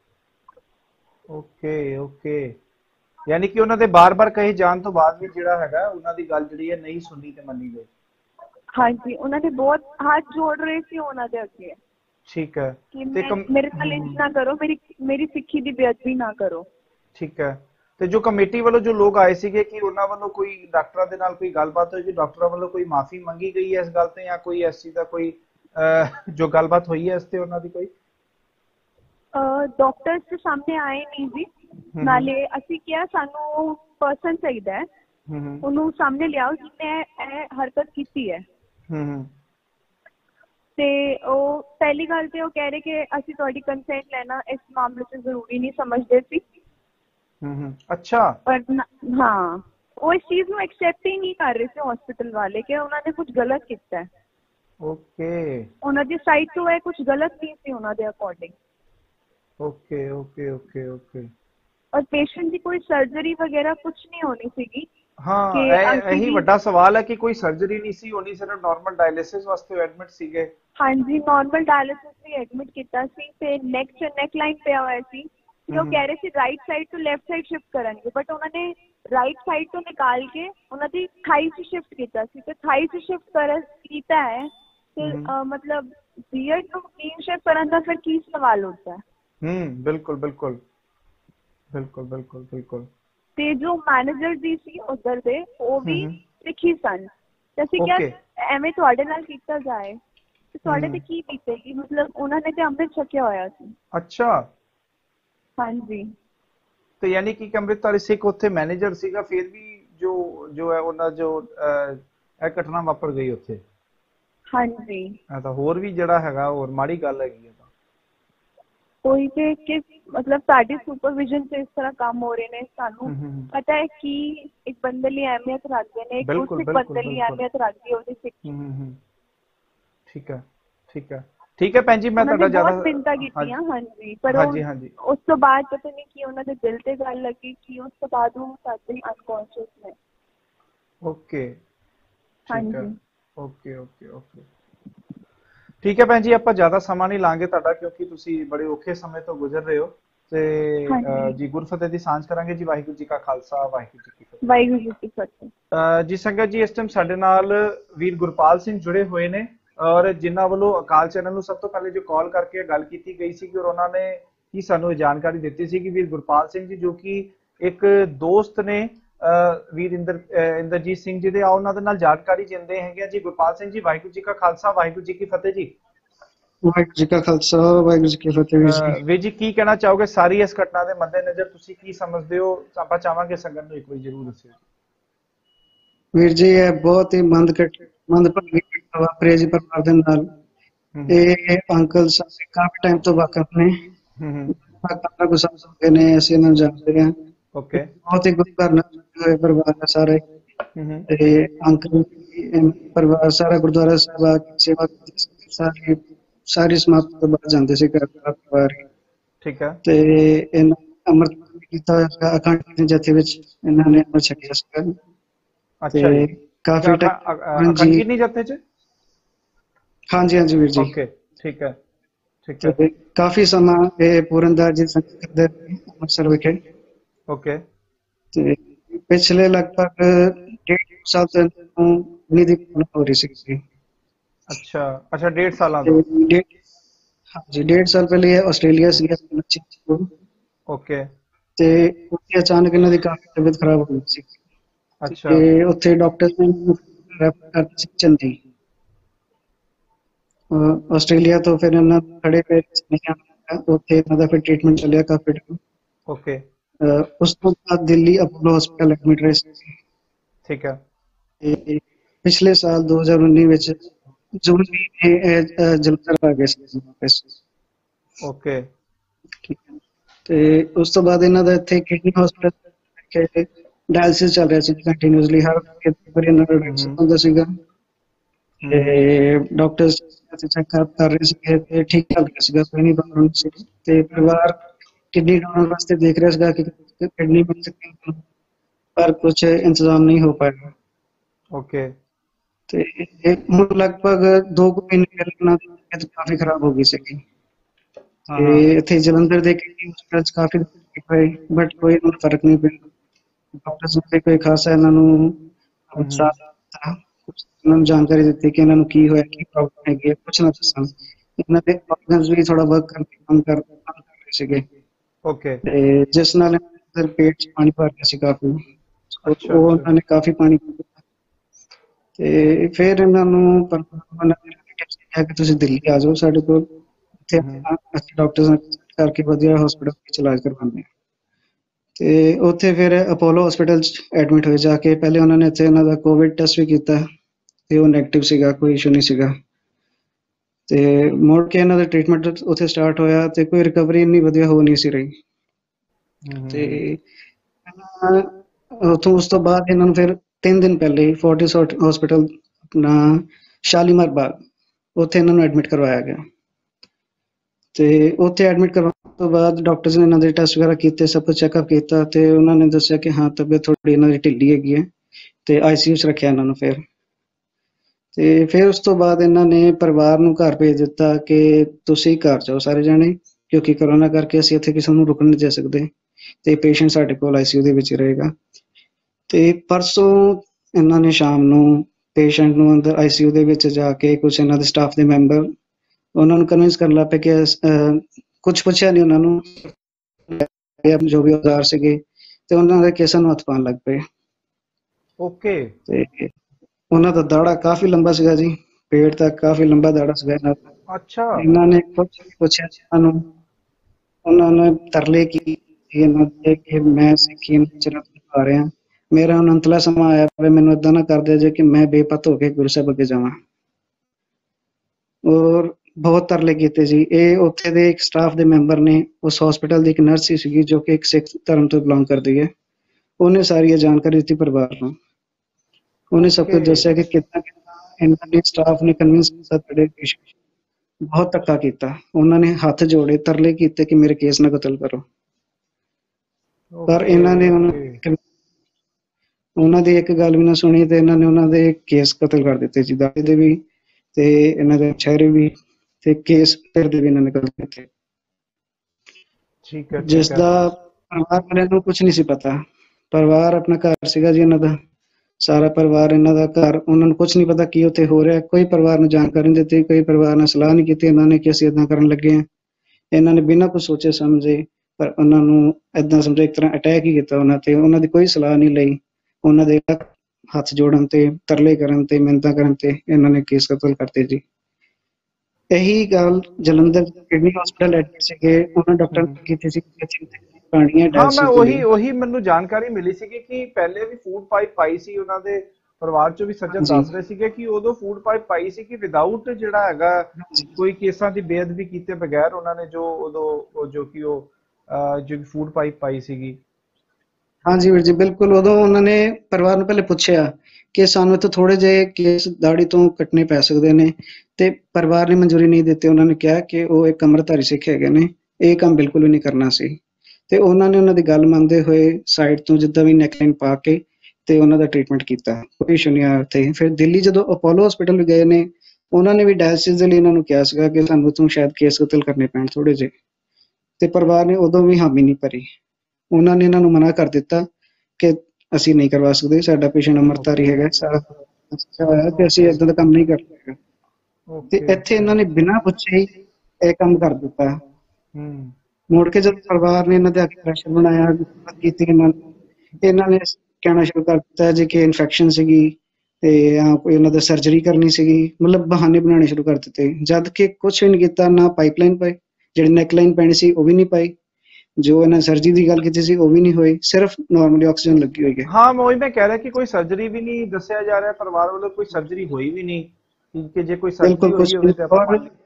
ਓਕੇ ਓਕੇ, ਯਾਨੀ ਕਿ ਉਹਨਾਂ ਦੇ ਬਾਰ-ਬਾਰ ਕਹੇ ਜਾਣ ਤੋਂ ਬਾਅਦ ਵੀ ਜਿਹੜਾ ਹੈਗਾ ਉਹਨਾਂ ਦੀ ਗੱਲ ਜਿਹੜੀ ਹੈ ਨਹੀਂ ਸੁਣੀ ਤੇ ਮੰਨੀ ਗਈ। ਹਾਂਜੀ, ਉਹਨਾਂ ਨੇ ਬਹੁਤ ਹੱਥ ਜੋੜ ਰਹੇ ਸੀ ਉਹਨਾਂ ਦੇ ਅੱਗੇ। ਠੀਕ ਹੈ, ਤੇ ਮੇਰੇ ਨਾਲ ਇੰਜ ਨਾ ਕਰੋ, ਮੇਰੀ ਮੇਰੀ ਸਿੱਖੀ ਦੀ ਬੇਅਦਬੀ ਨਾ ਕਰੋ। ਠੀਕ ਹੈ, ਤੇ ਜੋ ਕਮੇਟੀ ਵੱਲੋਂ ਜੋ ਲੋਕ ਆਏ ਸੀਗੇ, ਕਿ ਉਹਨਾਂ ਵੱਲੋਂ ਕੋਈ ਡਾਕਟਰਾਂ ਦੇ ਨਾਲ ਕੋਈ ਗੱਲਬਾਤ ਹੋਈ, ਕਿ ਡਾਕਟਰਾਂ ਵੱਲੋਂ ਕੋਈ ਮਾਫੀ ਮੰਗੀ ਗਈ ਹੈ ਇਸ ਗੱਲ ਤੇ, ਜਾਂ ਕੋਈ ਇਸ ਚੀਜ਼ ਦਾ ਕੋਈ ਜੋ ਗੱਲਬਾਤ ਹੋਈ ਹੈ ਇਸ ਤੇ ਉਹਨਾਂ ਦੀ ਕੋਈ? ਡਾਕਟਰਸ ਦੇ ਸਾਹਮਣੇ ਆਏ ਨਹੀਂ ਜੀ, ਨਾਲੇ ਅਸੀਂ ਕਿਹਾ ਸਾਨੂੰ ਪਰਸਨ ਚਾਹੀਦਾ ਹੈ, ਉਹਨੂੰ ਸਾਹਮਣੇ ਲਿਆਓ ਜਿਹਨੇ ਇਹ ਹਰਕਤ ਕੀਤੀ ਹੈ। ਤੇ ਉਹ ਪਹਿਲੀ ਗੱਲ ਤੇ ਉਹ ਕਹਿ ਰਹੇ ਕਿ ਅਸੀਂ ਤੁਹਾਡੀ ਕੰਸੈਂਟ ਲੈਣਾ ਇਸ ਮਾਮਲੇ 'ਚ ਜ਼ਰੂਰੀ ਨਹੀਂ ਸਮਝਦੇ ਸੀ। ਅੱਛਾ। ਪਰ ਹਾਂ, ਉਹ ਇਸ ਚੀਜ਼ ਨੂੰ ਐਕਸੈਪਟ ਹੀ ਨਹੀਂ ਕਰ ਰਹੇ ਸੀ ਹਸਪੀਟਲ ਵਾਲੇ ਕਿ ਉਹਨਾਂ ਨੇ ਕੁਝ ਗਲਤ ਕੀਤਾ ਹੈ। ਓਕੇ, ਉਹਨਾਂ ਦੀ ਸਾਈਡ ਤੋਂ ਇਹ ਕੁਝ ਗਲਤ ਨਹੀਂ ਸੀ ਉਹਨਾਂ ਦੇ according. Okay okay okay okay. ਔਰ ਪੇਸ਼ੈਂਟ ਦੀ ਕੋਈ ਸਰਜਰੀ ਵਗੈਰਾ ਕੁਝ ਨਹੀਂ ਹੋਣੀ ਸੀਗੀ। ਹਾਂ, ਇਹੀ ਵੱਡਾ ਸਵਾਲ ਹੈ ਕਿ ਕੋਈ ਸਰਜਰੀ ਨਹੀਂ ਸੀ ਹੋਣੀ, ਸਿਰਫ ਨਾਰਮਲ ਡਾਇਲਿਸਿਸ ਵਾਸਤੇ ਐਡਮਿਟ ਸੀਗੇ। ਹਾਂਜੀ, ਨਾਰਮਲ ਡਾਇਲਿਸਿਸ ਲਈ ਐਡਮਿਟ ਕੀਤਾ ਸੀ ਤੇ ਨੈਕ 'ਚ ਨੈਕ ਲਾਈਨ ਪਿਆ ਹੋਇਆ ਸੀ। ਉਹ ਕਹਿ ਰਹੇ ਸੀ ਰਾਈਟ ਸਾਈਡ ਤੋਂ ਲੈਫਟ ਸਾਈਡ ਸ਼ਿਫਟ ਕਰਨਗੇ, ਬਟ ਉਹਨਾਂ ਨੇ ਰਾਈਟ ਸਾਈਡ ਤੋਂ ਨਿਕਾਲ ਕੇ ਉਹਨਾਂ ਦੀ ਥਾਈ 'ਚ ਸ਼ਿਫਟ ਕੀਤਾ ਸੀ ਤੇ ਥਾਈ 'ਚ ਸ਼ਿਫਟ ਕਰ ਕੀਤਾ ਹੈ ਤੇ ਮਤਲਬ ਬੀਐਡ ਨੂੰ ਕਲੀਨ ਸ਼ੇਪ ਕਰਨ ਦਾ ਫਿਰ ਕੀ ਸਵਾਲ ਹੁੰਦਾ ਹੈ? ਹੂੰ, ਬਿਲਕੁਲ ਬਿਲਕੁਲ ਬਿਲਕੁਲ ਬਿਲਕੁਲ ਬਿਲਕੁਲ। ਤੇ ਜੋ ਮੈਨੇਜਰ ਜੀ ਸੀ ਉਧਰ ਦੇ ਉਹ ਵੀ ਸਿੱਖੀ ਸਨ, ਤੇ ਅਸੀਂ ਕਿਹਾ ਐਵੇਂ ਤੁਹਾਡੇ ਨਾਲ ਕੀਤਾ ਜਾਏ ਤੇ ਤੁਹਾਡੇ ਤੇ ਕੀ ਬੀਤੇਗੀ, ਮਤਲਬ ਉਹਨਾਂ ਨੇ ਤੇ ਅੰਮ੍ਰਿਤ ਛਕਿਆ ਹੋਇਆ ਸੀ। ਅੱਛਾ। ਹਾਂਜੀ, ਤੇ ਯਾਨੀ ਕਿ ਅੰਮ੍ਰਿਤਧਾਰੀ ਸਿੱਖ ਉੱਥੇ ਮੈਨੇਜਰ ਸੀਗਾ, ਫਿਰ ਵੀ ਜੋ ਜੋ ਹੈ ਉਹਨਾਂ ਜੋ ਇਹ ਘਟਨਾ ਵਾਪਰ ਗਈ ਉੱਥੇ। ਹਾਂਜੀ, ਇਹ ਤਾਂ ਹੋਰ ਵੀ ਜਿਹੜਾ ਹੈਗਾ ਹੋਰ ਮਾੜੀ ਗੱਲ ਹੈਗੀ ਹੈ। ਕੋਈ ਤੇ ਕਿ ਮਤਲਬ ਸਾਡੀ ਸੁਪਰਵਿਜ਼ਨ 'ਚ ਇਸ ਤਰ੍ਹਾਂ ਕੰਮ ਹੋ ਰਹੇ ਨੇ, ਸਾਨੂੰ ਪਤਾ ਹੈ ਕਿ ਇੱਕ ਬੰਦੇ ਲਈ ਅਹਿਮੀਅਤ ਰੱਖਦੇ ਨੇ, ਇੱਕ ਗੁਰਸਿੱਖ ਬੰਦੇ ਲਈ ਅਹਿਮੀਅਤ ਰੱਖਦੀ ਹੈ ਉਹਦੀ ਸਿੱਖੀ। ਠੀਕ ਹੈ ਠੀਕ ਹੈ ਠੀਕ ਹੈ ਭੈਣ ਜੀ, ਮੈਂ ਤੁਹਾਡਾ ਜ਼ਿਆਦਾ ਬਹੁਤ ਮਿੰਨਤਾਂ ਕੀਤੀਆਂ। ਹਾਂਜੀ, ਪਰ ਉਸ ਤੋਂ ਬਾਅਦ ਪਤਾ ਨਹੀਂ ਕਿ ਉਹਨਾਂ ਦੇ ਦਿਲ ਤੇ ਗੱਲ ਲੱਗੀ ਕਿ ਉਸ ਤੋਂ ਬਾਅਦ ਉਹ ਸਾਡੇ ਅਨਕੌਂਸ਼ੀਅਸ ਨੇ। ਓਕੇ, ਹਾਂਜੀ, ਓਕੇ ਓਕੇ ਓਕੇ, ਠੀਕ ਹੈ ਭੈਣ ਜੀ, ਆਪਾਂ ਜ਼ਿਆਦਾ ਸਮਾਂ ਨਹੀਂ ਲਾਂਗੇ ਤੁਹਾਡਾ, ਕਿਉਂਕਿ ਤੁਸੀਂ ਬੜੇ ਔਖੇ ਸਮੇਂ ਤੋਂ ਗੁਜ਼ਰ ਰਹੇ ਹੋ। ਤੇ ਜੀ ਗੁਰਫਤਿਹ ਦੀ ਸਾਂਝ ਕਰਾਂਗੇ ਜੀ। ਵਾਹਿਗੁਰੂ ਜੀ ਕਾ ਖਾਲਸਾ, ਵਾਹਿਗੁਰੂ ਜੀ ਕੀ ਫਤਿਹ। ਵਾਹਿਗੁਰੂ ਜੀ ਕੀ ਫਤਿਹ। ਜੀ ਸੰਗਤ ਜੀ, ਇਸ ਟਾਈਮ ਸਾਡੇ ਨਾਲ ਵੀਰ ਗੁਰਪਾਲ ਸਿੰਘ ਜੁੜੇ ਹੋਏ ਨੇ, ਔਰ ਜਿਨ੍ਹਾਂ ਵੱਲੋਂ ਅਕਾਲ ਚੈਨਲ ਨੂੰ ਸਭ ਤੋਂ ਪਹਿਲੇ ਜੋ ਕਾਲ ਕਰਕੇ ਗੱਲ ਕੀਤੀ ਗਈ ਸੀ, ਔਰ ਉਹਨਾਂ ਨੇ ਹੀ ਸਾਨੂੰ ਇਹ ਜਾਣਕਾਰੀ ਦਿੱਤੀ ਸੀ ਕਿ ਵੀਰ ਗੁਰਪਾਲ ਸਿੰਘ ਜੀ ਜੋ ਕਿ ਇੱਕ ਦੋਸਤ ਨੇ ਵੀਰ ਇੰਦਰ ਇੰਦਰਜੀਤ ਸਿੰਘ ਜੀ ਦੇ, ਆ ਉਹਨਾਂ ਦੇ ਨਾਲ ਜਾਣਕਾਰੀ ਦਿੰਦੇ ਹੈਗੇ ਜੀ। ਗੁਰਪਾਲ ਸਿੰਘ ਜੀ, ਵਾਹਿਗੁਰੂ ਜੀ ਕਾ ਖਾਲਸਾ, ਵਾਹਿਗੁਰੂ ਜੀ ਕੀ ਫਤਿਹ ਜੀ। ਵਾਹਿਗੁਰੂ ਜੀ ਕਾ ਖਾਲਸਾ, ਵਾਹਿਗੁਰੂ ਜੀ ਕੀ ਫਤਿਹ। ਵੀਰ ਜੀ, ਕੀ ਕਹਿਣਾ ਚਾਹੋਗੇ ਸਾਰੀ ਇਸ ਘਟਨਾ ਦੇ ਮੱਦੇਨਜ਼ਰ, ਤੁਸੀਂ ਕੀ ਸਮਝਦੇ ਹੋ? ਆਪਾਂ ਚਾਹਾਂਗੇ ਸੰਗਤ ਨੂੰ ਇੱਕ ਵਾਰੀ ਜ਼ਰੂਰ ਦੱਸਿਓ। ਵੀਰ ਜੀ, ਇਹ ਬਹੁਤ ਹੀ ਮੰਦ ਮੰਦਭਾਗੀ ਘਟਨਾ ਵਾਪਰੀ ਹੈ ਜੀ ਪਰਿਵਾਰ ਦੇ ਨਾਲ। ਇਹ ਅੰਕਲ ਸਾਡੇ ਕਾਫੀ ਟਾਈਮ ਤੋਂ ਵਾਕਫ ਨੇ, ਗੁੱਸਾ ਨੇ, ਅਸੀਂ ਇਹਨਾਂ ਨੂੰ ਜਾਣਦੇ ਹਾਂ। ਓਕੇ। ਬਹੁਤ ਹੀ ਗੁਰੂ ਘਰ ਨਾਲ ਜੁੜੇ ਹੋਏ ਪਰਿਵਾਰ ਆ ਸਾਰੇ, ਤੇ ਅੰਕਲ ਪਰਿਵਾਰ ਸਾਰਾ ਗੁਰਦੁਆਰਾ ਸਾਹਿਬ ਆ ਕੇ ਸੇਵਾ ਕਰਦੇ ਸੀ। ਸਾਰੀ ਸਾਰੀ ਸਮਾਪਤੀ ਤੋਂ ਬਾਅਦ ਜਾਂਦੇ ਸੀ ਘਰ ਦਾ ਪਰਿਵਾਰ। ਠੀਕ ਹੈ। ਤੇ ਇਹਨਾਂ ਅੰਮ੍ਰਿਤ ਕੀਤਾ ਹੋਇਆ ਸੀਗਾ ਅਖੰਡ ਕੀਰਤਨ ਜਥੇ ਵਿੱਚ, ਇਹਨਾਂ ਨੇ ਅੰਮ੍ਰਿਤ ਛਕਿਆ ਸੀਗਾ। ਅੱਛਾ ਜੀ। ਤੇ ਕਾਫੀ ਟਾਈਮ ਅਖੰਡ ਕੀਰਤਨੀ ਜਥੇ ਚ? ਹਾਂਜੀ ਹਾਂਜੀ ਵੀਰ ਜੀ। ਓਕੇ, ਠੀਕ ਹੈ ਠੀਕ ਹੈ। ਤੇ ਕਾਫੀ ਸਮਾਂ ਇਹ ਪੂਰਨਦਾਸ ਜੀ ਸੰਗਤ ਕਰਦੇ ਅੰਮ੍ਰਿਤਸਰ ਵਿਖੇ। ਓਕੇ। ਤੇ ਪਿਛਲੇ ਲਗਭਗ ਡੇਢ ਸਾਲ ਤੋਂ ਨਿਧੀ ਹੋ ਰਹੀ ਸੀ। ਅੱਛਾ ਅੱਛਾ, ਡੇਢ ਸਾਲਾਂ ਤੋਂ। ਹਾਂਜੀ, ਡੇਢ ਸਾਲ ਪਹਿਲੇ ਇਹ ਆਸਟ੍ਰੇਲੀਆ ਸੀ। ਓਕੇ। ਤੇ ਉੱਥੇ ਅਚਾਨਕ ਇਹਨਾਂ ਦੀ ਕਾਫੀ ਤਬੀਅਤ ਖਰਾਬ ਹੋ ਗਈ ਸੀ। ਅੱਛਾ। ਤੇ ਉੱਥੇ ਡਾਕਟਰ ਨੇ ਰੈਫਰ ਕਰਤਾ ਸੀ ਚੰਡੀ। ਆਸਟ੍ਰੇਲੀਆ ਤੋਂ ਫਿਰ ਇਹਨਾਂ ਖੜੇ ਪਏ ਉੱਥੇ ਇਹਨਾਂ ਦਾ ਫਿਰ ਟ੍ਰੀਟਮੈਂਟ ਚੱਲਿਆ ਕਾਫੀ ਟਾਈਮ। ਓਕੇ। ਉਸ ਤੋਂ ਬਾਅਦ ਦਿੱਲੀ ਅਪੋਲੋ ਹਸਪਤਾਲ ਐਡਮਿਟ ਰਹੇ ਸੀ। ਠੀਕ ਹੈ। ਤੇ ਪਿਛਲੇ ਸਾਲ ਦੋ ਹਜ਼ਾਰ ਉੱਨੀ ਵਿੱਚ ਜੂਨ ਮਹੀਨੇ ਜਲੰਧਰ ਆ ਗਏ ਸੀ ਵਾਪਸ। ਓਕੇ। ਤੇ ਉਸ ਤੋਂ ਬਾਅਦ ਇਹਨਾਂ ਦਾ ਇੱਥੇ ਕਿਡਨੀ ਹਸਪਤਾਲ ਡਾਇਲਿਸਿਸ ਚੱਲ ਰਿਹਾ ਸੀ ਕੰਟੀਨਿਊਸਲੀ, ਹਰ ਵਾਰੀ ਇਹਨਾਂ ਦਾ ਡਾਇਲਿਸਿਸ ਹੁੰਦਾ ਸੀਗਾ। ਤੇ ਡਾਕਟਰਸ ਚੈੱਕਅਪ ਕਰ ਰਹੇ ਸੀਗੇ ਤੇ ਠੀਕ ਚੱਲ ਰਿਹਾ ਸੀਗਾ, ਕੋਈ ਨਹੀਂ ਪ੍ਰੋਬਲਮ ਸੀ। ਤੇ ਪਰਿਵਾਰ ਕਿਡਨੀ ਡੋਨਰ ਵਾਸਤੇ ਦੇਖ ਰਿਹਾ ਸੀਗਾ ਕਿ ਕਿਡਨੀ ਬਣ ਸਕਦੀ, ਪਰ ਕੁਝ ਇੰਤਜ਼ਾਮ ਨਹੀਂ ਹੋ ਪਾਇਆ। ਓਕੇ। ਤੇ ਹੁਣ ਲਗਭਗ ਦੋ ਕੁ ਮਹੀਨੇ ਪਹਿਲਾਂ ਉਹਨਾਂ ਦੀ ਤਬੀਅਤ ਕਾਫੀ ਖਰਾਬ ਹੋ ਗਈ ਸੀਗੀ। ਤੇ ਇੱਥੇ ਜਲੰਧਰ ਦੇ ਕਿਡਨੀ ਹਸਪਤਾਲ ਚ ਕਾਫੀ ਹੋਏ, ਬਟ ਕੋਈ ਇਹਨਾਂ ਨੂੰ ਫਰਕ ਨਹੀਂ ਪਿਆ। ਡਾਕਟਰਸ ਨੇ ਕੋਈ ਖਾਸਾ ਇਹਨਾਂ ਨੂੰ ਇਹਨਾਂ ਨੂੰ ਜਾਣਕਾਰੀ ਦਿੱਤੀ ਕਿ ਇਹਨਾਂ ਨੂੰ ਕੀ ਹੋਇਆ, ਕੀ ਪ੍ਰੋਬਲਮ ਹੈਗੀ ਹੈ, ਕੁਛ ਨਾ ਦੱਸਣ। ਇਹਨਾਂ ਦੇ ਆਰਗਨਸ ਵੀ ਥੋੜਾ ਬਹੁਤ ਕੰਮ ਕਰ ਰਹੇ ਸੀਗੇ। ਓਕੇ। ਤੇ ਜਿਸ ਨਾਲ ਪੇਟ ਚ ਪਾਣੀ ਭਰ ਗਿਆ ਸੀ ਕਾਫੀ, ਉਹ ਉਹਨਾਂ ਨੇ ਕਾਫੀ ਪਾਣੀ ਪੀਤਾ। ਤੇ ਫਿਰ ਇਹਨਾਂ ਨੂੰ ਕਿਹਾ ਕਿ ਤੁਸੀਂ ਦਿੱਲੀ ਆ ਜਾਓ ਸਾਡੇ ਕੋਲ, ਇੱਥੇ ਅਸੀਂ ਡਾਕਟਰਸ ਨਾਲ ਕਰਕੇ ਵਧੀਆ ਹਸਪਤਾਲ ਵਿੱਚ ਇਲਾਜ ਕਰਵਾਉਂਦੇ ਹਾਂ। ਤੇ ਉੱਥੇ ਫਿਰ ਅਪੋਲੋ ਹਸਪੀਟਲ ਚ ਐਡਮਿਟ ਹੋਏ ਜਾ ਕੇ। ਪਹਿਲੇ ਉਹਨਾਂ ਨੇ ਇੱਥੇ ਇਹਨਾਂ ਦਾ ਕੋਵਿਡ ਟੈਸਟ ਵੀ ਕੀਤਾ ਤੇ ਉਹ ਨੈਗੇਟਿਵ ਸੀਗਾ, ਕੋਈ ਇਸ਼ੂ ਨਹੀਂ ਸੀਗਾ। ਤੇ ਮੁੜ ਕੇ ਇਹਨਾਂ ਦਾ ਟ੍ਰੀਟਮੈਂਟ ਉੱਥੇ ਸਟਾਰਟ ਹੋਇਆ ਤੇ ਕੋਈ ਰਿਕਵਰੀ ਇੰਨੀ ਵਧੀਆ ਹੋ ਨਹੀਂ ਸੀ ਰਹੀ। ਤੇ ਉੱਥੋਂ ਉਸ ਤੋਂ ਬਾਅਦ ਇਹਨਾਂ ਨੂੰ ਫਿਰ ਤਿੰਨ ਦਿਨ ਪਹਿਲੇ ਫੋਰਟਿਸ ਹਸਪੀਟਲ ਆਪਣਾ ਸ਼ਾਲੀਮਾਰ ਬਾਗ, ਉੱਥੇ ਇਹਨਾਂ ਨੂੰ ਐਡਮਿਟ ਕਰਵਾਇਆ ਗਿਆ। ਤੇ ਉੱਥੇ ਐਡਮਿਟ ਕਰਵਾਉਣ ਤੋਂ ਬਾਅਦ ਡਾਕਟਰਸ ਨੇ ਇਹਨਾਂ ਦੇ ਟੈਸਟ ਵਗੈਰਾ ਕੀਤੇ, ਸਭ ਕੁਝ ਚੈੱਕਅਪ ਕੀਤਾ ਤੇ ਉਹਨਾਂ ਨੇ ਦੱਸਿਆ ਕਿ ਹਾਂ ਤਬੀਅਤ ਥੋੜੀ ਇਹਨਾਂ ਦੀ ਢਿੱਲੀ ਹੈਗੀ ਹੈ ਤੇ ਆਈਸੀਯੂ ਚ ਰੱਖਿਆ ਇਹਨਾਂ ਨੂੰ। ਫਿਰ ਤੇ ਫਿਰ ਉਸ ਤੋਂ ਬਾਅਦ ਇਹਨਾਂ ਨੇ ਪਰਿਵਾਰ ਨੂੰ ਘਰ ਭੇਜ ਦਿੱਤਾ ਕਿ ਤੁਸੀਂ ਘਰ ਜਾਓ ਸਾਰੇ ਜਾਣੇ, ਕਿਉਂਕਿ ਕਰੋਨਾ ਕਰਕੇ ਅਸੀਂ ਇੱਥੇ ਕਿਸੇ ਨੂੰ ਰੁਕਣ ਨਹੀਂ ਦੇ ਸਕਦੇ ਤੇ ਪੇਸ਼ੈਂਟ ਸਾਡੇ ਕੋਲ ਆਈਸੀਯੂ ਦੇ ਵਿੱਚ ਰਹੇਗਾ। ਤੇ ਪਰਸੋਂ ਇਹਨਾਂ ਨੇ ਸ਼ਾਮ ਨੂੰ ਪੇਸ਼ੈਂਟ ਨੂੰ ਅੰਦਰ ਆਈਸੀਯੂ ਦੇ ਵਿੱਚ ਜਾ ਕੇ ਕੁਝ ਇਹਨਾਂ ਦੇ ਸਟਾਫ ਦੇ ਮੈਂਬਰ ਉਹਨਾਂ ਨੂੰ ਕਨਵਿੰਸ ਕਰਨ ਲੱਗ ਪਏ ਕਿ ਕੁਝ ਪੁੱਛਿਆ ਨਹੀਂ ਉਹਨਾਂ ਨੂੰ, ਜੋ ਵੀ ਔਜ਼ਾਰ ਸੀਗੇ, ਤੇ ਉਹਨਾਂ ਦੇ ਕੇਸਾਂ ਨੂੰ ਹੱਥ ਪਾਉਣ ਲੱਗ ਪਏ। ਓਕੇ। ਤੇ ਉਹਨਾਂ ਦਾ ਦਾੜਾ ਕਾਫੀ ਲੰਬਾ ਸੀਗਾ ਜੀ, ਪੇਟ ਤੱਕ ਕਾਫੀ ਲੰਬਾ ਦਾੜਾ ਸੀਗਾ ਇਹਨਾਂ ਦਾ। ਅੱਛਾ। ਇਹਨਾਂ ਨੇ ਕੁਝ ਪੁੱਛਿਆ ਇਹਨਾਂ ਨੂੰ, ਉਹਨਾਂ ਨੇ ਤਰਲੇ ਕੀ ਇਹਨਾਂ ਦੇ ਕਿ ਮੈਂ ਸਿੱਖੀ ਚਲਾ ਆ ਰਿਹਾ, ਮੇਰਾ ਹੁਣ ਅੰਤਲਾ ਸਮਾਂ ਆਇਆ ਪਿਆ, ਮੈਨੂੰ ਏਦਾਂ ਨਾ ਕਰਦੇ ਜੇ ਕਿ ਮੈਂ ਬੇਪਤ ਹੋ ਕੇ ਗੁਰੂ ਸਾਹਿਬ ਅੱਗੇ ਜਾਵਾਂ। ਔਰ ਬਹੁਤ ਤਰਲੇ ਕੀਤੇ ਜੀ। ਇਹ ਉੱਥੇ ਦੇ ਇੱਕ ਸਟਾਫ ਦੇ ਮੈਂਬਰ ਨੇ, ਉਸ ਹਸਪੀਟਲ ਦੀ ਇੱਕ ਨਰਸ ਹੀ ਸੀਗੀ ਜੋ ਕਿ ਇੱਕ ਸਿੱਖ ਧਰਮ ਤੋਂ ਬਿਲੋਂਗ ਕਰਦੀ ਹੈ, ਉਹਨੇ ਸਾਰੀ ਇਹ ਜਾਣਕਾਰੀ ਦਿੱਤੀ ਪਰਿਵਾਰ ਨੂੰ। ਉਹਨੇ ਸਭ ਕੁਝ ਦੱਸਿਆ ਕਿ ਕਿੱਦਾਂ ਕਿੱਦਾਂ ਇਹਨਾਂ ਨੇ ਸਟਾਫ ਨੇ ਕਨਵਿੰਸ ਕੀਤਾ, ਤੁਹਾਡੇ ਪੇਸ਼ੈਂਟ ਬਹੁਤ ਧੱਕਾ ਕੀਤਾ, ਉਹਨਾਂ ਨੇ ਹੱਥ ਜੋੜੇ, ਤਰਲੇ ਕੀਤੇ ਕਿ ਮੇਰੇ ਕੇਸ ਨਾ ਕਤਲ ਕਰੋ, ਪਰ ਇਹਨਾਂ ਨੇ ਉਹਨਾਂ ਦੀ ਇੱਕ ਗੱਲ ਵੀ ਨਾ ਸੁਣੀ ਤੇ ਇਹਨਾਂ ਨੇ ਉਹਨਾਂ ਦੇ ਕੇਸ ਕਤਲ ਕਰ ਦਿੱਤੇ ਜੀ, ਦਾਦੇ ਦੇ ਵੀ ਤੇ ਇਹਨਾਂ ਦੇ ਚਿਹਰੇ ਵੀ ਤੇ ਕੇਸ ਫਿਰ ਦੇ ਵੀ ਇਹਨਾਂ ਨੇ ਕਤਲ ਕੀਤੇ। ਠੀਕ ਹੈ। ਜਿਸ ਦਾ ਪਰਿਵਾਰ ਵਾਲਿਆਂ ਨੂੰ ਕੁਝ ਨਹੀਂ ਸੀ ਪਤਾ। ਪਰਿਵਾਰ ਆਪਣਾ ਘਰ ਸੀਗਾ ਜੀ ਇਹਨਾਂ ਦਾ, ਸਾਰਾ ਪਰਿਵਾਰ ਇਹਨਾਂ ਦਾ ਘਰ, ਉਹਨਾਂ ਨੂੰ ਕੁਝ ਨਹੀਂ ਪਤਾ ਕੀ ਉੱਥੇ ਹੋ ਰਿਹਾ। ਕੋਈ ਪਰਿਵਾਰ ਨੂੰ ਜਾਣਕਾਰੀ ਨਹੀਂ ਦਿੱਤੀ, ਕੋਈ ਪਰਿਵਾਰ ਨਾਲ ਸਲਾਹ ਨਹੀਂ ਕੀਤੀ ਇਹਨਾਂ ਨੇ ਕਿ ਅਸੀਂ ਏਦਾਂ ਕਰਨ ਲੱਗੇ ਹਾਂ। ਇਹਨਾਂ ਨੇ ਬਿਨਾਂ ਕੁਝ ਸੋਚੇ ਸਮਝੇ ਪਰ ਉਹਨਾਂ ਨੂੰ ਏਦਾਂ ਸਮਝੋ ਇੱਕ ਤਰ੍ਹਾਂ ਅਟੈਕ ਹੀ ਕੀਤਾ ਉਹਨਾਂ ਤੇ, ਉਹਨਾਂ ਦੀ ਕੋਈ ਸਲਾਹ ਨਹੀਂ ਲਈ। ਉਹਨਾਂ ਦੇ ਹੱਥ ਜੋੜਨ ਤੇ, ਤਰਲੇ ਕਰਨ ਤੇ, ਮਿੰਨਤਾਂ ਕਰਨ ਤੇ ਇਹਨਾਂ ਨੇ ਕੇਸ ਕਤਲ ਕਰਤੇ ਜੀ। ਇਹੀ ਗੱਲ ਜਲੰਧਰ ਕਿਡਨੀ ਹਸਪੀਟਲ ਐਡਮਿਟ ਸੀਗੇ, ਉਹਨਾਂ ਡਾਕਟਰ ਨੇ ਕੀਤੀ ਸੀ ਪਾਣੀਆਂ। ਹਾਂ, ਮੈਂ ਉਹੀ ਉਹੀ ਮੈਨੂੰ ਜਾਣਕਾਰੀ ਮਿਲੀ ਸੀਗੀ ਕਿ ਪਹਿਲੇ ਵੀ ਫੂਡ ਪਾਈਪ ਪਾਈ ਸੀ ਉਹਨਾਂ ਦੇ ਪਰਿਵਾਰ ਚੋਂ ਵੀ ਸੱਜਣ ਦੱਸ ਰਹੇ ਸੀਗੇ ਕਿ ਉਦੋਂ ਫੂਡ ਪਾਈਪ ਪਾਈ ਸੀ ਕਿ ਵਿਦਆਊਟ ਜਿਹੜਾ ਹੈਗਾ ਕੋਈ ਕੇਸਾਂ ਦੀ ਬੇਅਦਬੀ ਕੀਤੇ ਬਗੈਰ ਉਹਨਾਂ ਨੇ ਜੋ ਉਦੋਂ ਜੋ ਕਿ ਉਹ ਜੋ ਫੂਡ ਪਾਈਪ ਪਾਈ ਸੀਗੀ। ਹਾਂਜੀ ਵੀਰ ਜੀ ਬਿਲਕੁਲ। ਉਦੋਂ ਉਹਨਾਂ ਨੇ ਪਰਿਵਾਰ ਨੂੰ ਪਹਿਲੇ ਪੁੱਛਿਆ ਕਿ ਸਾਨੂੰ ਇੱਥੋਂ ਥੋੜੇ ਜਿਹੇ ਕੇਸ ਦਾੜੀ ਤੋਂ ਕੱਟਣੇ ਪੈ ਸਕਦੇ ਨੇ, ਤੇ ਪਰਿਵਾਰ ਨੇ ਮਨਜ਼ੂਰੀ ਨਹੀਂ ਦਿੱਤੀ। ਉਹਨਾਂ ਨੇ ਕਿਹਾ ਕਿ ਉਹ ਇੱਕ ਅੰਮ੍ਰਿਤਧਾਰੀ ਸਿੱਖ ਹੈਗੇ ਨੇ, ਇਹ ਕੰਮ ਬਿਲਕੁਲ ਵੀ ਨਹੀਂ ਕਰਨਾ ਸੀ। ਤੇ ਉਹਨਾਂ ਨੇ ਉਹਨਾਂ ਦੀ ਗੱਲ ਮੰਨਦੇ ਹੋਏ ਸਾਈਡ ਤੋਂ ਜਿੱਦਾਂ ਵੀ ਨੈਕਲਾਈਨ ਪਾ ਕੇ ਤੇ ਉਹਨਾਂ ਦਾ ਟ੍ਰੀਟਮੈਂਟ ਕੀਤਾ, ਕੋਈ ਇਸ਼ੂ ਨਹੀਂ ਆਇਆ ਉੱਥੇ। ਫਿਰ ਦਿੱਲੀ ਜਦੋਂ ਅਪੋਲੋ ਹਸਪੀਟਲ ਵੀ ਗਏ ਨੇ, ਉਹਨਾਂ ਨੇ ਵੀ ਡਾਇਲਿਸਿਸ ਦੇ ਲਈ ਇਹਨਾਂ ਨੂੰ ਕਿਹਾ ਸੀਗਾ ਕਿ ਸਾਨੂੰ ਤੋਂ ਸ਼ਾਇਦ ਕੇਸ ਕਤਲ ਕਰਨੇ ਪੈਣ ਥੋੜੇ ਜਿਹੇ, ਤੇ ਪਰਿਵਾਰ ਨੇ ਉਦੋਂ ਵੀ ਹਾਮੀ ਨਹੀਂ ਭਰੀ। ਉਹਨਾਂ ਨੇ ਇਹਨਾਂ ਨੂੰ ਮਨਾ ਕਰ ਦਿੱਤਾ ਕਿ ਅਸੀਂ ਨਹੀਂ ਕਰਵਾ ਸਕਦੇ, ਸਾਡਾ ਪੇਸ਼ੈਂਟ ਅੰਮ੍ਰਿਤਧਾਰੀ ਹੈਗਾ, ਸਾਰਾ ਅੱਛਾ ਹੋਇਆ ਤੇ ਅਸੀਂ ਏਦਾਂ ਦਾ ਕੰਮ ਨਹੀਂ ਕਰ ਸਕਦੇ। ਤੇ ਓਕੇ ਇੱਥੇ ਇਹਨਾਂ ਨੇ ਬਿਨਾਂ ਪੁੱਛੇ ਹੀ ਇਹ ਕੰਮ ਕਰ ਦਿੱਤਾ। ਹੂੰ ਮੁੜ ਕੇ ਜਦੋਂ ਪਰਿਵਾਰ ਨੇ ਇਹਨਾਂ ਤੇ ਅੱਗੇ ਪ੍ਰੈਸ਼ਰ ਬਣਾਇਆ, ਕੀਤੀ, ਇਹਨਾਂ ਨੇ ਇਹਨਾਂ ਨੇ ਕਹਿਣਾ ਸ਼ੁਰੂ ਕਰ ਦਿੱਤਾ ਜੀ ਕਿ ਇਨਫੈਕਸ਼ਨ ਸੀਗੀ ਤੇ ਜਾਂ ਕੋਈ ਉਹਨਾਂ ਦਾ ਸਰਜਰੀ ਕਰਨੀ ਸੀਗੀ, ਮਤਲਬ ਬਹਾਨੇ ਬਣਾਉਣੇ ਸ਼ੁਰੂ ਕਰ ਦਿੱਤੇ। ਜਦ ਕਿ ਕੁਛ ਵੀ ਨਹੀਂ ਕੀਤਾ, ਨਾ ਪਾਈਪਲਾਈਨ ਪਾਈ, ਜਿਹੜੀ ਨੈਕਲਾਈਨ ਪੈਣੀ ਸੀ ਉਹ ਵੀ ਨਹੀਂ ਪਾਈ, ਜੋ ਇਹਨਾਂ ਸਰਜਰੀ ਦੀ ਗੱਲ ਕੀਤੀ ਸੀ ਉਹ ਵੀ ਨਹੀਂ ਹੋਈ, ਸਿਰਫ ਨਾਰਮਲੀ ਆਕਸੀਜਨ ਲੱਗੀ ਹੋਈ ਹੈ। ਹਾਂ, ਮੈਂ ਉਹੀ ਮੈਂ ਕਹਿ ਰਿਹਾ ਕਿ ਕੋਈ ਸਰਜਰੀ ਵੀ ਨਹੀਂ ਦੱਸਿਆ ਜਾ ਰਿਹਾ ਪਰਿਵਾਰ ਵੱਲੋਂ, ਕੋਈ ਸਰਜਰੀ ਹੋਈ ਵੀ ਨਹੀਂ ਕਿ ਜੇ ਕੋਈ ਸਰਜਰੀ ਬਿਲਕੁਲ ਹੋਈ ਕੁਛ ਹੋਵੇ ਤੇ ਆਪਾਂ ਔਰ ਮੰਨ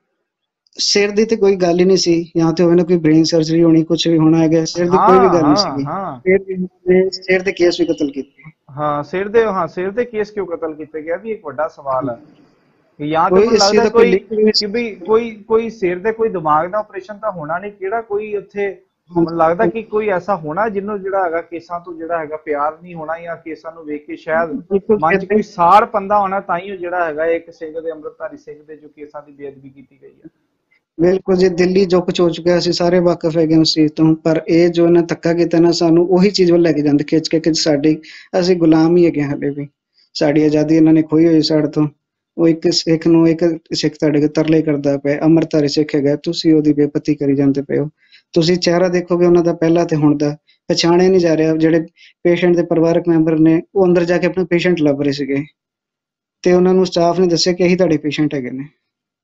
ਸਿਰ ਦੀ ਤੇ ਕੋਈ ਗੱਲ ਹੀ ਨਹੀਂ ਸੀ, ਜਾਂ ਤੇ ਹੋਵੇ ਨਾ ਕੋਈ ਬ੍ਰੇਨ ਸਰਜਰੀ ਹੋਣੀ, ਕੁਛ ਵੀ ਹੋਣਾ ਹੈਗਾ, ਸਿਰ ਦੀ ਕੋਈ ਵੀ ਹਾਂ ਗੱਲ ਨਹੀਂ ਹਾਂ ਸੀਗੀ। ਹਾਂ ਫਿਰ ਵੀ ਇਹਨਾਂ ਨੇ ਸਿਰ ਦੇ ਕੇਸ ਵੀ ਕਤਲ ਕੀਤੇ। ਹਾਂ ਸਿਰ ਦੇ ਹਾਂ ਸਿਰ ਦੇ ਕੇਸ ਕਿਉਂ ਕਤਲ ਕੀਤੇ ਗਿਆ ਵੀ ਇੱਕ ਵੱਡਾ ਸਵਾਲ ਹੈ। ਕਿ ਜਾਂ ਤੇ ਕੋਈ ਮੈਨੂੰ ਇਸ ਚੀਜ਼ ਲੱਗਦਾ ਦਾ ਕੋਈ ਕੋਈ ਲਿੰਕ ਨਹੀਂ ਕਿ ਵੀ ਕੋਈ ਕੋਈ ਸਿਰ ਦੇ ਕੋਈ ਦਿਮਾਗ ਦਾ ਆਪਰੇਸ਼ਨ ਤਾਂ ਹੋਣਾ ਨਹੀਂ, ਕਿਹੜਾ ਕੋਈ ਉੱਥੇ ਮੈਨੂੰ ਲੱਗਦਾ ਕਿ ਕੋਈ ਐਸਾ ਹੋਣਾ ਜਿਹਨੂੰ ਜਿਹੜਾ ਹੈਗਾ ਕੇਸਾਂ ਤੋਂ ਜਿਹੜਾ ਹੈਗਾ ਪਿਆਰ ਨਹੀਂ ਹੋਣਾ, ਜਾਂ ਕੇਸਾਂ ਨੂੰ ਵੇਖ ਕੇ ਸ਼ਾਇਦ ਮਨ 'ਚ ਕੋਈ ਸਾੜ ਪੰਦਾ ਹੋਣਾ, ਤਾਂ ਹੀ ਉਹ ਜਿਹੜਾ ਹੈਗਾ ਇੱਕ ਸਿੰਘ ਦੇ ਅੰਮ੍ਰਿਤਧਾਰੀ ਸਿੰਘ ਦੇ ਜੋ ਕੇਸਾਂ ਦੀ ਬੇਅਦਬੀ ਕੀਤੀ ਗਈ ਹੈ। ਬਿਲਕੁਲ ਜੀ, ਦਿੱਲੀ ਜੋ ਕੁਛ ਹੋ ਚੁੱਕਿਆ ਅਸੀਂ ਸਾਰੇ ਵਾਕਿਫ ਹੈਗੇ ਉਸ ਚੀਜ਼ ਤੋਂ, ਪਰ ਇਹ ਜੋ ਇਹਨਾਂ ਧੱਕਾ ਕੀਤਾ ਨਾ, ਸਾਨੂੰ ਉਹੀ ਚੀਜ਼ ਵੱਲ ਲੈ ਕੇ ਜਾਂਦੇ ਖਿੱਚ ਕੇ ਕਿ ਸਾਡੀ ਅਸੀਂ ਗੁਲਾਮ ਹੀ ਹੈਗੇ ਹਾਲੇ ਵੀ, ਸਾਡੀ ਆਜ਼ਾਦੀ ਇਹਨਾਂ ਨੇ ਖੋਈ ਹੋਈ ਸਾਡੇ ਤੋਂ। ਉਹ ਇੱਕ ਸਿੱਖ ਨੂੰ ਇੱਕ ਸਿੱਖ ਤੁਹਾਡੇ ਕੋਲ ਤਰਲੇ ਕਰਦਾ ਪਿਆ, ਅੰਮ੍ਰਿਤਧਾਰੀ ਸਿੱਖ ਹੈਗਾ, ਤੁਸੀਂ ਉਹਦੀ ਬੇਪਤੀ ਕਰੀ ਜਾਂਦੇ ਪਏ ਹੋ। ਤੁਸੀਂ ਚਿਹਰਾ ਦੇਖੋਗੇ ਉਹਨਾਂ ਦਾ ਪਹਿਲਾਂ ਤੇ ਹੁਣ ਦਾ, ਪਛਾਣਿਆ ਨਹੀਂ ਜਾ ਰਿਹਾ। ਜਿਹੜੇ ਪੇਸ਼ੈਂਟ ਦੇ ਪਰਿਵਾਰਕ ਮੈਂਬਰ ਨੇ ਉਹ ਅੰਦਰ ਜਾ ਕੇ ਆਪਣੇ ਪੇਸ਼ੈਂਟ ਲੱਭ ਰਹੇ ਸੀਗੇ, ਤੇ ਉਹਨਾਂ ਨੂੰ ਸਟਾਫ ਨੇ ਦੱਸਿਆ ਕਿ ਇਹੀ ਤੁਹਾਡੇ ਪੇਸ਼ੈਂਟ ਹੈਗੇ ਨੇ।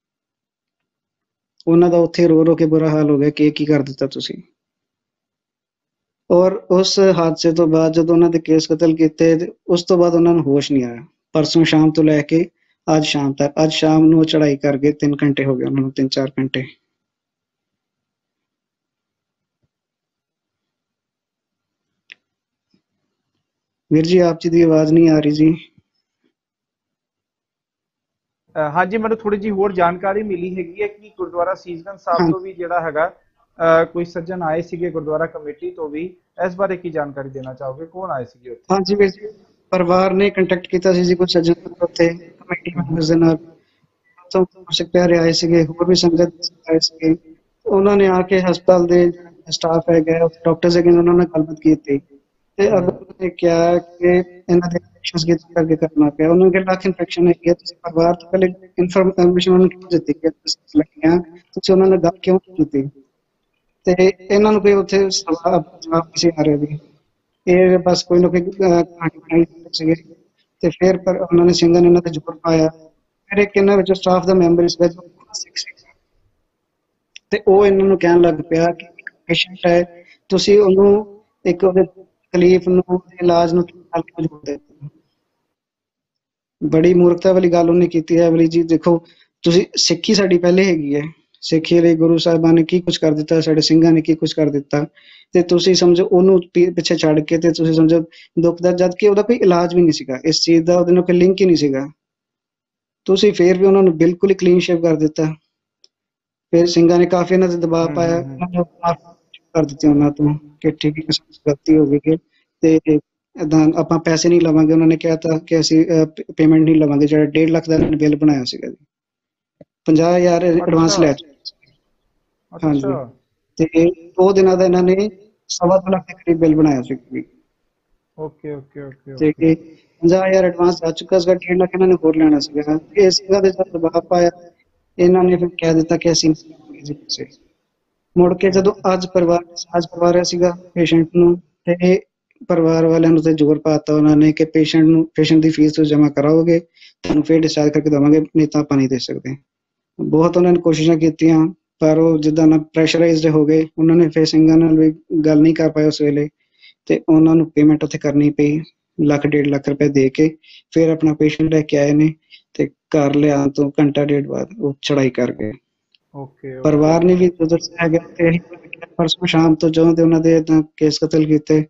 ਉਹਨਾਂ ਦਾ ਉੱਥੇ ਰੋ ਰੋ ਕੇ ਬੁਰਾ ਹਾਲ ਹੋ ਗਿਆ ਕਿ ਕੀ ਕਰ ਦਿੱਤਾ ਤੁਸੀਂ। ਔਰ ਉਸ ਹਾਦਸੇ ਤੋਂ ਬਾਅਦ ਜਦੋਂ ਉਹਨਾਂ ਦੇ ਕੇਸ ਕਤਲ ਕੀਤੇ, ਉਸ ਤੋਂ ਬਾਅਦ ਉਹਨਾਂ ਨੂੰ ਹੋਸ਼ ਨਹੀਂ ਆਇਆ। ਪਰਸੋਂ ਸ਼ਾਮ ਤੋਂ ਲੈ ਕੇ ਅੱਜ ਸ਼ਾਮ ਤੱਕ, ਅੱਜ ਸ਼ਾਮ ਨੂੰ ਚੜਾਈ ਕਰ ਗਏ, ਤਿੰਨ ਘੰਟੇ ਹੋ ਗਏ ਉਹਨਾਂ ਨੂੰ, ਤਿੰਨ ਚਾਰ ਘੰਟੇ। ਵੀਰ ਜੀ ਆਪ ਜੀ ਦੀ ਆਵਾਜ਼ ਨਹੀਂ ਆ ਰਹੀ ਜੀ। ਹਾਂਜੀ, ਮੈਨੂੰ ਥੋੜੀ ਜਿਹੀ ਹੋਰ ਜਾਣਕਾਰੀ ਮਿਲੀ ਹੈਗੀ ਹੈ ਕਿ ਗੁਰਦੁਆਰਾ ਸੀਸਗੰਜ ਸਾਹਿਬ ਤੋਂ ਵੀ ਜਿਹੜਾ ਹੈਗਾ ਕੋਈ ਸੱਜਣ ਆਏ ਸੀਗੇ, ਗੁਰਦੁਆਰਾ ਕਮੇਟੀ ਤੋਂ ਵੀ। ਇਸ ਬਾਰੇ ਕੀ ਜਾਣਕਾਰੀ ਦੇਣਾ ਚਾਹੋਗੇ, ਕੌਣ ਆਏ ਸੀਗੇ ਉੱਥੇ? ਹਾਂਜੀ ਵੀਰ ਜੀ, ਪਰਿਵਾਰ ਨੇ ਕੰਟੈਕਟ ਕੀਤਾ ਸੀ ਜੀ ਕੁਝ ਸੱਜਣ ਉੱਥੇ ਕਮੇਟੀ ਮੈਂਬਰਸ ਦੇ ਨਾਲ, ਤੋਂ ਸਿੱਖ ਪਿਆਰੇ ਆਏ ਸੀਗੇ, ਹੋਰ ਵੀ ਸੰਗਤ ਆਏ ਸੀਗੇ। ਉਹਨਾਂ ਨੇ ਆ ਕੇ ਹਸਪਤਾਲ ਦੇ ਸਟਾਫ ਹੈਗਾ, ਡਾਕਟਰਸ ਹੈਗੇ, ਉਹਨਾਂ ਨਾਲ ਗੱਲਬਾਤ ਕੀਤੀ ਤੇ ਅਗਰ ਕਿਹਾ ਕਿ ਇਹਨਾਂ ਦੇ ਇਨਫੈਕਸ਼ਨਸ ਕਿਤੇ ਕਰਕੇ ਕਰਨਾ ਪਿਆ। ਉਹਨਾਂ ਨੇ ਕਿਹਾ ਲੱਖ ਇਨਫੈਕਸ਼ਨ ਹੈਗੀ ਹੈ, ਤੁਸੀਂ ਪਰਿਵਾਰ ਤੋਂ ਪਹਿਲੇ ਇਨਫੋਰਮੇਸ਼ਨ ਉਹਨਾਂ ਨੂੰ ਕਿਉਂ ਦਿੱਤੀ ਕਿ ਤੁਸੀਂ ਲੱਗੀਆਂ, ਤੁਸੀਂ ਉਹਨਾਂ ਨਾਲ ਗੱਲ ਕਿਉਂ ਕੀਤੀ? ਤੇ ਇਹਨਾਂ ਨੂੰ ਕੋਈ ਉੱਥੇ ਸਵਾਲ ਜਵਾਬ ਨਹੀਂ ਸੀ ਆ ਰਿਹਾ ਵੀ, ਇਹ ਬਸ ਕੋਈ ਨਾ ਕੋਈ ਕਹਾਣੀ ਬਣਾਈ ਸੀਗੇ। ਤੇ ਫਿਰ ਪਰ ਉਹਨਾਂ ਨੇ ਸਿੰਘਾਂ ਨੇ ਇਹਨਾਂ ਤੇ ਜ਼ੋਰ ਪਾਇਆ। ਫਿਰ ਇੱਕ ਇਹਨਾਂ ਵਿੱਚੋਂ ਸਟਾਫ ਦਾ ਮੈਂਬਰ ਸੀਗਾ ਜੋ ਸਿੱਖ ਸੀ, ਤੇ ਉਹ ਇਹਨਾਂ ਨੂੰ ਕਹਿਣ ਲੱਗ ਪਿਆ ਕਿ ਪੇਸ਼ੈਂਟ ਹੈ, ਤੁਸੀਂ ਉਹਨੂੰ ਇੱਕ ਉਹਦੇ ਤਕਲੀਫ ਨੂੰ, ਇਲਾਜ ਨੂੰ ਜੋੜਦੇ। ਬੜੀ ਮੂਰਖਤਾ ਵਾਲੀ ਗੱਲ ਉਹਨੇ ਕੀਤੀ ਹੈ ਵਾਲੀ ਜੀ। ਦੇਖੋ ਤੁਸੀਂ, ਸਿੱਖੀ ਸਾਡੀ ਪਹਿਲੇ ਹੈਗੀ ਹੈ, ਸਿੱਖੀ ਲਈ ਗੁਰੂ ਸਾਹਿਬਾਨ ਨੇ ਕੀ ਕੁਛ ਕਰ ਦਿੱਤਾ, ਸਾਡੇ ਸਿੰਘਾਂ ਨੇ ਕੀ ਕੁਛ ਕਰ ਦਿੱਤਾ, ਤੇ ਤੁਸੀਂ ਸਮਝੋ ਉਹਨੂੰ ਪਿੱਛੇ ਛੱਡ ਕੇ ਤੇ ਤੁਸੀਂ ਸਮਝੋ ਦੁੱਖ ਦਾ, ਜਦ ਕਿ ਉਹਦਾ ਕੋਈ ਇਲਾਜ ਵੀ ਨਹੀਂ ਸੀਗਾ ਇਸ ਚੀਜ਼ ਦਾ, ਉਹਦੇ ਨਾਲ ਕੋਈ ਲਿੰਕ ਹੀ ਨਹੀਂ ਸੀਗਾ। ਤੁਸੀਂ ਫੇਰ ਵੀ ਉਹਨਾਂ ਨੂੰ ਬਿਲਕੁਲ ਹੀ ਕਲੀਨ ਸ਼ੇਵ ਕਰ ਦਿੱਤਾ। ਫਿਰ ਸਿੰਘਾਂ ਨੇ ਕਾਫੀ ਇਹਨਾਂ ਤੇ ਦਬਾਅ ਪਾਇਆ, ਕਰ ਦਿੱਤੀ ਉਹਨਾਂ ਤੋਂ ਕਿ ਠੀਕ ਹੈ ਗਲਤੀ ਹੋ ਗਈ ਤੇ ਏਦਾਂ ਆਪਾਂ ਪੈਸੇ ਨਹੀਂ ਲਵਾਂਗੇ। ਉਹਨਾਂ ਨੇ ਕਿਹਾ ਤਾਂ ਕਿ ਅਸੀਂ ਪੇਮੈਂਟ ਨਹੀਂ ਲਵਾਂਗੇ। ਜਿਹੜਾ ਡੇਢ ਲੱਖ ਦਾ ਬਿੱਲ ਬਣਾਇਆ ਸੀਗਾ ਜੀ, ਪੰਜਾਹ ਹਜ਼ਾਰ ਐਡਵਾਂਸ ਲੈ ਚੁੱਕੇ। ਹਾਂਜੀ, ਤੇ ਦੋ ਦਿਨਾਂ ਦਾ ਇਹਨਾਂ ਨੇ ਸਵਾ ਦੋ ਲੱਖ ਦੇ ਕਰੀਬ ਬਿੱਲ ਬਣਾਇਆ ਸੀ। ਓਕੇ ਓਕੇ ਓਕੇ ਤੇ ਕਿ ਪੰਜਾਹ ਹਜ਼ਾਰ ਐਡਵਾਂਸ ਆ ਚੁੱਕਾ ਸੀਗਾ, ਡੇਢ ਲੱਖ ਇਹਨਾਂ ਨੇ ਹੋਰ ਲੈਣਾ ਸੀਗਾ। ਇਸ ਇਹਨਾਂ ਦੇ ਜਦ ਦਬਾਅ ਪਾਇਆ, ਇਹਨਾਂ ਨੇ ਫਿਰ ਕਹਿ ਦਿੱਤਾ ਕਿ ਅਸੀਂ ਨਹੀਂ। ਮੁੜ ਕੇ ਜਦੋਂ ਅੱਜ ਪਰਿਵਾਰ ਅੱਜ ਪਰਿਵਾਰ ਰਿਹਾ ਸੀਗਾ ਪੇਸ਼ੈਂਟ ਨੂੰ, ਤੇ ਇਹ ਪਰਿਵਾਰ ਵਾਲਿਆਂ ਨੂੰ ਤੇ ਜ਼ੋਰ ਪਾਤਾ ਉਹਨਾਂ ਨੇ ਕਿ ਪੇਸ਼ੈਂਟ ਨੂੰ, ਪੇਸ਼ੈਂਟ ਦੀ ਫੀਸ ਤੁਸੀਂ ਜਮ੍ਹਾਂ ਕਰਾਓਗੇ, ਤੁਹਾਨੂੰ ਫਿਰ ਡਿਸਚਾਰਜ ਕਰਕੇ ਦੇਵਾਂਗੇ, ਨਹੀਂ ਤਾਂ ਆਪਾਂ ਨਹੀਂ ਦੇ ਸਕਦੇ। ਬਹੁਤ ਉਹਨਾਂ ਨੇ ਕੋਸ਼ਿਸ਼ਾਂ ਕੀਤੀਆਂ, ਪਰ ਉਹ ਜਿੱਦਾਂ ਨਾ ਪ੍ਰੈਸ਼ਰਾਈਜ਼ਡ ਹੋ ਗਏ। ਉਹਨਾਂ ਨੇ ਫਿਰ ਸਿੰਘਾਂ ਨਾਲ ਵੀ ਗੱਲ ਨਹੀਂ ਕਰ ਪਾਏ ਉਸ ਵੇਲੇ, ਤੇ ਉਹਨਾਂ ਨੂੰ ਪੇਮੈਂਟ ਉੱਥੇ ਕਰਨੀ ਪਈ, ਲੱਖ ਡੇਢ ਲੱਖ ਰੁਪਏ ਦੇ ਕੇ। ਫਿਰ ਆਪਣਾ ਪੇਸ਼ੈਂਟ ਲੈ ਕੇ ਆਏ ਨੇ, ਤੇ ਘਰ ਲਿਆਉਣ ਤੋਂ ਘੰਟਾ ਡੇਢ ਬਾਅਦ ਉਹ ਚੜਾਈ ਕਰ ਗਏ। ਪਰਿਵਾਰ ਨੇ ਵੀ ਜਦੋਂ ਹੈਗਾ ਤੇ ਪਰਸੋਂ ਸ਼ਾਮ ਤੋਂ ਜਦੋਂ ਦੇ ਉਹਨਾਂ ਦੇ ਏਦਾਂ ਕੇਸ ਕਤਲ ਕੀਤੇ,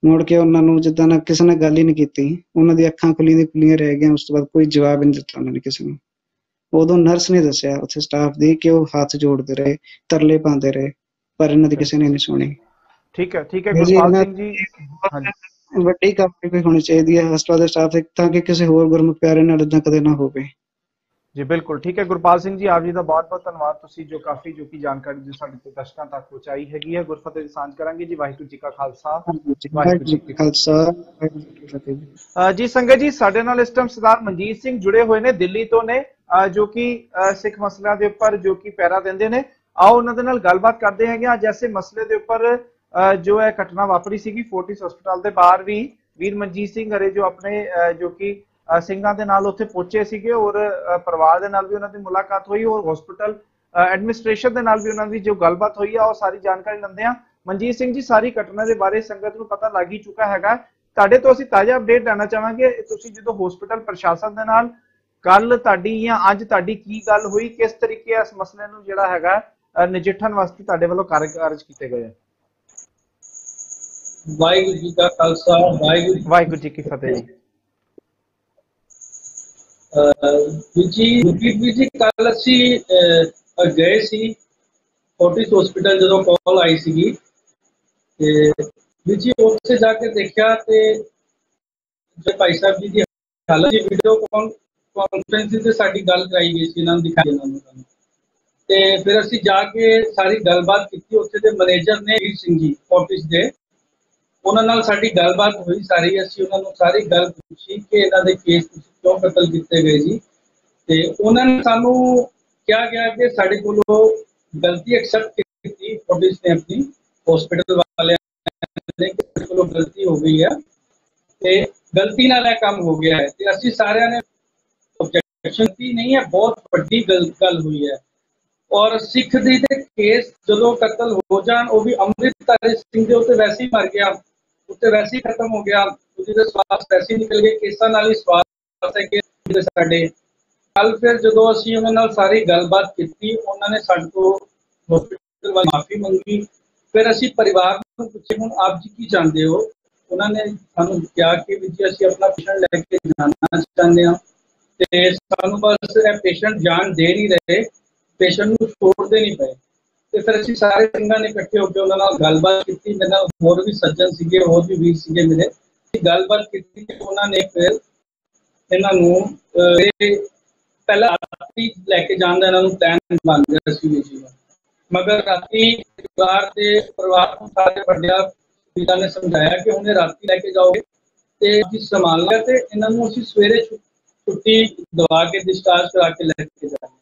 ਮੁੜ ਕੇ ਉਹਨਾਂ ਨੂੰ ਜਿੱਦਾਂ ਨਾ ਕਿਸੇ ਨੇ ਗੱਲ ਹੀ ਨਹੀਂ ਕੀਤੀ, ਉਹਨਾਂ ਦੀ ਅੱਖਾਂ ਖੁੱਲੀਆਂ ਦੀ ਖੁੱਲੀਆਂ ਰਹਿ ਗਈਆਂ। ਉਸ ਤੋਂ ਬਾਅਦ ਕੋਈ ਜਵਾਬ ਨਹੀਂ ਦਿੱਤਾ ਉਹਨਾਂ ਨੇ ਕਿਸੇ ਨੂੰ। ਉਦੋਂ ਨਰਸ ਨੇ ਦੱਸਿਆ ਉੱਥੇ ਸਟਾਫ ਦੀ ਕਿ ਉਹ ਹੱਥ ਜੋੜਦੇ ਰਹੇ, ਤਰਲੇ ਪਾਉਂਦੇ ਰਹੇ, ਪਰ ਇਹਨਾਂ ਦੀ ਕਿਸੇ ਨੇ ਨਹੀਂ ਸੁਣੀ। ਠੀਕ ਹੈ, ਠੀਕ ਹੈ ਗੁਰਪਾਲ ਸਿੰਘ ਜੀ, ਹਾਂਜੀ ਵੱਡੀ ਕਾਰਵਾਈ ਹੋਣੀ ਚਾਹੀਦੀ ਹੈ ਹਸਪਤਾਲ ਦੇ ਸਟਾਫ ਤੇ, ਤਾਂ ਕਿ ਕਿਸੇ ਹੋਰ ਗੁਰਮੁਖ ਪਿਆਰੇ ਨਾਲ ਏਦਾਂ ਕਦੇ ਨਾ ਹੋਵੇ। ਜੀ ਬਿਲਕੁਲ ਠੀਕ ਹੈ ਗੁਰਪਾਲ ਸਿੰਘ ਜੀ, ਆਪ ਜੀ ਦਾ ਬਹੁਤ ਬਹੁਤ ਧੰਨਵਾਦ। ਤੁਸੀਂ ਜੋ ਕਾਫੀ ਜੋ ਕਿ ਜਾਣਕਾਰੀ ਜੋ ਸਾਡੇ ਤੋਂ ਦਰਸ਼ਕਾਂ ਤੱਕ ਪਹੁੰਚਾਈ ਹੈਗੀ ਹੈ। ਗੁਰਫਤਿਹ ਦੀ ਸਾਂਝ ਕਰਾਂਗੇ ਜੀ। ਵਾਹਿਗੁਰੂ ਜੀ ਕਾ ਖਾਲਸਾ, ਵਾਹਿਗੁਰੂ ਜੀ ਕੀ ਫਤਿਹ। ਜੀ ਸੰਗਤ ਜੀ, ਸਾਡੇ ਨਾਲ ਇਸ ਟਾਈਮ ਸਰਦਾਰ ਮਨਜੀਤ ਸਿੰਘ ਜੁੜੇ ਹੋਏ ਨੇ, ਦਿੱਲੀ ਤੋਂ ਨੇ, ਜੋ ਕਿ ਸਿੱਖ ਮਸਲਿਆਂ ਦੇ ਉੱਪਰ ਜੋ ਕਿ ਪਹਿਰਾ ਦਿੰਦੇ ਨੇ। ਆਓ ਉਹਨਾਂ ਦੇ ਨਾਲ ਗੱਲਬਾਤ ਕਰਦੇ ਹੈਗੇ। ਅੱਜ ਐਸੇ ਮਸਲੇ ਦੇ ਉੱਪਰ ਜੋ ਇਹ ਘਟਨਾ ਵਾਪਰੀ ਸੀਗੀ ਫੋਰਟਿਸ ਹਸਪਤਾਲ ਦੇ ਬਾਹਰ ਵੀ ਵੀਰ ਮਨਜੀਤ ਸਿੰਘ ਹਰੇ ਜੋ ਆਪਣੇ ਜੋ ਕਿ ਸਿੰਘਾਂ ਦੇ ਨਾਲ ਉੱਥੇ ਪਹੁੰਚੇ ਸੀਗੇ, ਔਰ ਪਰਿਵਾਰ ਦੇ ਨਾਲ ਵੀ ਉਹਨਾਂ ਦੀ ਮੁਲਾਕਾਤ ਹੋਈ, ਔਰ ਹਸਪਤਾਲ ਐਡਮਿਨਿਸਟ੍ਰੇਸ਼ਨ ਦੇ ਨਾਲ ਵੀ ਉਹਨਾਂ ਦੀ ਜੋ ਗੱਲਬਾਤ ਹੋਈ ਆ, ਉਹ ਸਾਰੀ ਜਾਣਕਾਰੀ ਲੈਂਦੇ ਆ। ਮਨਜੀਤ ਸਿੰਘ ਜੀ, ਸਾਰੀ ਘਟਨਾ ਦੇ ਬਾਰੇ ਸੰਗਤ ਨੂੰ ਪਤਾ ਲੱਗ ਹੀ ਚੁੱਕਾ ਹੈਗਾ, ਤੁਹਾਡੇ ਤੋਂ ਅਸੀਂ ਤਾਜ਼ਾ ਅਪਡੇਟ ਲੈਣਾ ਚਾਹਾਂਗੇ। ਤੁਸੀਂ ਜਦੋਂ ਹਸਪਤਾਲ ਪ੍ਰਸ਼ਾਸਨ ਦੇ ਨਾਲ ਕੱਲ ਤੁਹਾਡੀ ਜਾਂ ਅੱਜ ਤੁਹਾਡੀ ਕੀ ਗੱਲ ਹੋਈ, ਕਿਸ ਤਰੀਕੇ ਇਸ ਮਸਲੇ ਨੂੰ ਜਿਹੜਾ ਹੈਗਾ ਨਜਿੱਠਣ ਵਾਸਤੇ ਤੁਹਾਡੇ ਵੱਲੋਂ ਕਾਰਜ ਕੀਤੇ ਗਏ? ਵਾਹਿਗੁਰੂ ਜੀ ਕਾ ਖਾਲਸਾ, ਵਾਹਿਗੁਰੂ ਵਾਹਿਗੁਰੂ ਜੀ ਕੀ ਫਤਿਹ ਜੀ। ਜੀ ਗੁਰਪ੍ਰੀਤ ਜੀ, ਕੱਲ ਅਸੀਂ ਗਏ ਸੀ ਫੋਰਟਿਸ ਹਸਪੀਟਲ, ਜਦੋਂ ਕਾਲ ਆਈ ਸੀਗੀ ਤੇ ਵੀ ਜੀ ਉੱਥੇ ਜਾ ਕੇ ਦੇਖਿਆ ਤੇ ਜੋ ਭਾਈ ਸਾਹਿਬ ਜੀ ਦੀ ਹਾਲਤ ਦੀ ਵੀਡੀਓ ਕਾਨਫਰੰਸ ਤੇ ਸਾਡੀ ਗੱਲ ਕਰਾਈ ਗਈ ਸੀ, ਇਹਨਾਂ ਨੂੰ ਦਿਖਾਈ ਇਹਨਾਂ ਨੂੰ, ਤੇ ਫਿਰ ਅਸੀਂ ਜਾ ਕੇ ਸਾਰੀ ਗੱਲਬਾਤ ਕੀਤੀ। ਉੱਥੇ ਦੇ ਮੈਨੇਜਰ ਨੇ ਵੀਰ ਸਿੰਘ ਜੀ ਫੋਰਟਿਸ ਦੇ, ਉਹਨਾਂ ਨਾਲ ਸਾਡੀ ਗੱਲਬਾਤ ਹੋਈ ਸਾਰੀ। ਅਸੀਂ ਉਹਨਾਂ ਨੂੰ ਸਾਰੀ ਗੱਲ ਪੁੱਛੀ ਕਿ ਇਹਨਾਂ ਦੇ ਕੇਸ ਕਿਉਂ ਕਤਲ ਕੀਤੇ ਗਏ ਜੀ, ਤੇ ਉਹਨਾਂ ਨੇ ਸਾਨੂੰ ਕਿਹਾ ਗਿਆ ਕਿ ਸਾਡੇ ਕੋਲੋਂ ਗਲਤੀ ਐਕਸੈਪਟ ਕੀਤੀ ਪੁਲਿਸ ਨੇ, ਆਪਣੀ ਹਸਪੀਟਲ ਵਾਲਿਆਂ ਨੇ, ਕਿ ਸਾਡੇ ਕੋਲੋਂ ਗਲਤੀ ਹੋ ਗਈ ਹੈ ਤੇ ਗਲਤੀ ਨਾਲ ਇਹ ਕੰਮ ਹੋ ਗਿਆ ਹੈ। ਤੇ ਅਸੀਂ ਸਾਰਿਆਂ ਨੇ ਆਬਜੈਕਸ਼ਨ ਕੀਤੀ ਨਹੀਂ ਹੈ, ਬਹੁਤ ਵੱਡੀ ਗੱਲ ਗੱਲ ਹੋਈ ਹੈ। ਔਰ ਸਿੱਖ ਦੀ ਤੇ ਕੇਸ ਜਦੋਂ ਕਤਲ ਹੋ ਜਾਣ, ਉਹ ਵੀ ਅੰਮ੍ਰਿਤਧਾਰੀ ਸਿੰਘ ਦੇ ਉੱਤੇ ਵੈਸੇ ਹੀ ਮਰ ਗਿਆ, ਉੱਤੇ ਵੈਸੇ ਹੀ ਖਤਮ ਹੋ ਗਿਆ, ਉਹਦੇ ਦੇ ਸਵਾਸ ਵੈਸੇ ਹੀ ਨਿਕਲ ਗਏ, ਕੇਸਾਂ ਨਾਲ ਹੀ ਸਵਾਸ ਹੈ ਕਿ ਸਾਡੇ। ਕੱਲ ਫਿਰ ਜਦੋਂ ਅਸੀਂ ਉਹਨਾਂ ਨਾਲ ਸਾਰੀ ਗੱਲਬਾਤ ਕੀਤੀ, ਉਹਨਾਂ ਨੇ ਸਾਡੇ ਤੋਂ ਹਸਪੀਟਲ ਵੱਲ ਮਾਫੀ ਮੰਗੀ। ਫਿਰ ਅਸੀਂ ਪਰਿਵਾਰ ਨੂੰ ਪੁੱਛੇ, ਹੁਣ ਆਪ ਜੀ ਕੀ ਚਾਹੁੰਦੇ ਹੋ? ਉਹਨਾਂ ਨੇ ਸਾਨੂੰ ਕਿਹਾ ਕਿ ਵੀ ਜੀ ਅਸੀਂ ਆਪਣਾ ਪੇਸ਼ੈਂਟ ਲੈ ਕੇ ਜਾਣਾ ਚਾਹੁੰਦੇ ਹਾਂ, ਤੇ ਸਾਨੂੰ ਬਸ ਇਹ ਪੇਸ਼ੈਂਟ ਜਾਣ ਦੇ ਨਹੀਂ ਰਹੇ, ਪੇਸ਼ੈਂਟ ਨੂੰ ਛੋੜਦੇ ਨਹੀਂ ਪਏ। ਤੇ ਫਿਰ ਅਸੀਂ ਸਾਰੇ ਸਿੰਘਾਂ ਨੇ ਇਕੱਠੇ ਹੋ ਕੇ ਉਹਨਾਂ ਨਾਲ ਗੱਲਬਾਤ ਕੀਤੀ। ਮੇਰੇ ਨਾਲ ਹੋਰ ਵੀ ਸੱਜਣ ਸੀਗੇ, ਹੋਰ ਵੀ ਵੀਰ ਸੀਗੇ ਮੇਰੇ, ਗੱਲਬਾਤ ਕੀਤੀ ਤੇ ਉਹਨਾਂ ਨੇ ਫਿਰ ਇਹਨਾਂ ਨੂੰ ਪਹਿਲਾਂ ਰਾਤੀ ਲੈ ਕੇ ਜਾਣ ਦਾ ਇਹਨਾਂ ਨੂੰ ਪਲਾਨ ਬਣ ਰਿਹਾ ਸੀ ਜੀ, ਮਗਰ ਰਾਤੀ ਪਰਿਵਾਰ ਦੇ ਪਰਿਵਾਰ ਨੂੰ ਸਾਰੇ ਵੱਡਿਆਂ ਪਿਤਾ ਨੇ ਸਮਝਾਇਆ ਕਿ ਉਹਨੇ ਰਾਤੀ ਲੈ ਕੇ ਜਾਓਗੇ ਤੇ ਅਸੀਂ ਸੰਭਾਲਣਾ, ਤੇ ਇਹਨਾਂ ਨੂੰ ਅਸੀਂ ਸਵੇਰੇ ਛੁੱਟੀ ਦਵਾ ਕੇ ਡਿਸਚਾਰਜ ਕਰਾ ਕੇ ਲੈ ਕੇ ਜਾਵਾਂਗੇ।